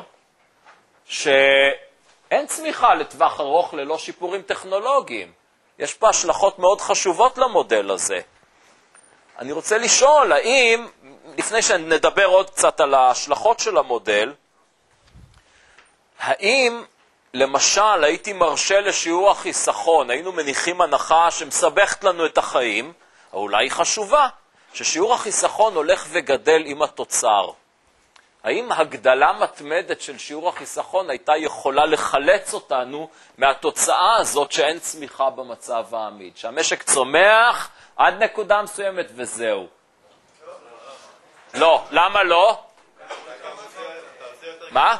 שאין צמיחה לטווח ארוך ללא שיפורים טכנולוגיים. יש פה השלכות מאוד חשובות למודל הזה. אני רוצה לשאול, האם, לפני שנדבר עוד קצת על ההשלכות של המודל, האם, למשל, הייתי מרשה לשיעור החיסכון, היינו מניחים הנחה שמסבכת לנו את החיים, או אולי חשובה, ששיעור החיסכון הולך וגדל עם התוצר. האם הגדלה מתמדת של שיעור החיסכון הייתה יכולה לחלץ אותנו מהתוצאה הזאת שאין צמיחה במצב העמיד? שהמשק צומח עד נקודה מסוימת וזהו. לא, למה לא? מה?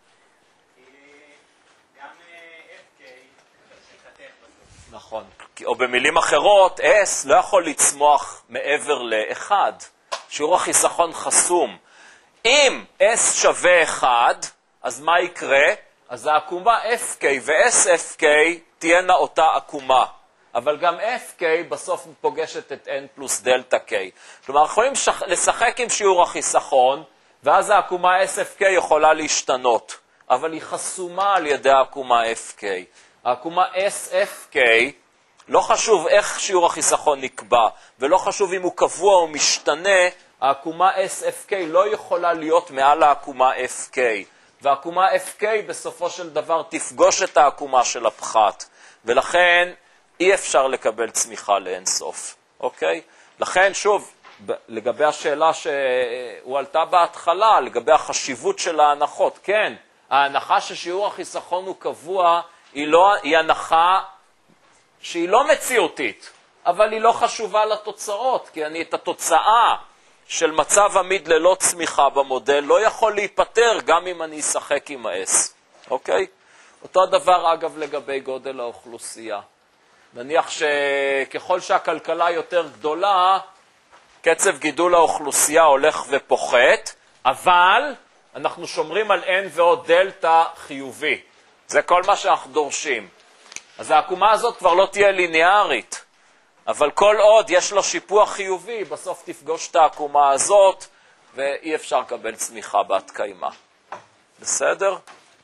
נכון. או במילים אחרות, S לא יכול לצמוח מעבר לאחד. שיעור החיסכון חסום. אם S שווה אחד, אז מה יקרה? אז העקומה F K ו-S F K תהיינה אותה עקומה. אבל גם F K בסוף פוגשת את N פלוס דלטה K. כלומר, אנחנו יכולים לשחק עם שיעור החיסכון, ואז העקומה S F K יכולה להשתנות. אבל היא חסומה על ידי העקומה F K. העקומה S F K, לא חשוב איך שיעור החיסכון נקבע, ולא חשוב אם הוא קבוע או משתנה, העקומה S F K לא יכולה להיות מעל העקומה F K. והעקומה F K בסופו של דבר תפגוש את העקומה של הפחת. ולכן אי אפשר לקבל צמיחה לאינסוף. אוקיי? לכן שוב, לגבי השאלה שהוא עלתה בהתחלה, לגבי החשיבות של ההנחות, כן, ההנחה ששיעור החיסכון הוא קבוע, היא, לא, היא הנחה שהיא לא מציאותית, אבל היא לא חשובה לתוצאות, כי אני את התוצאה של מצב עמיד ללא צמיחה במודל לא יכול להיפטר גם אם אני אשחק עם ה-S. אוקיי? אותו הדבר אגב לגבי גודל האוכלוסייה. נניח שככל שהכלכלה יותר גדולה, קצב גידול האוכלוסייה הולך ופוחת, אבל אנחנו שומרים על N ועוד דלטה חיובי. זה כל מה שאנחנו דורשים. אז העקומה הזאת כבר לא תהיה ליניארית, אבל כל עוד יש לו שיפוע חיובי, בסוף תפגוש את העקומה הזאת, ואי אפשר לקבל צמיחה בת קיימה. בסדר?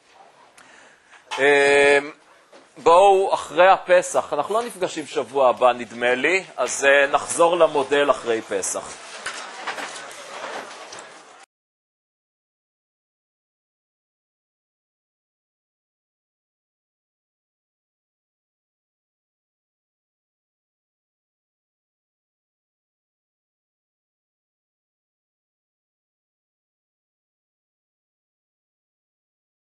בואו אחרי הפסח, אנחנו לא נפגשים שבוע הבא נדמה לי, אז נחזור למודל אחרי פסח.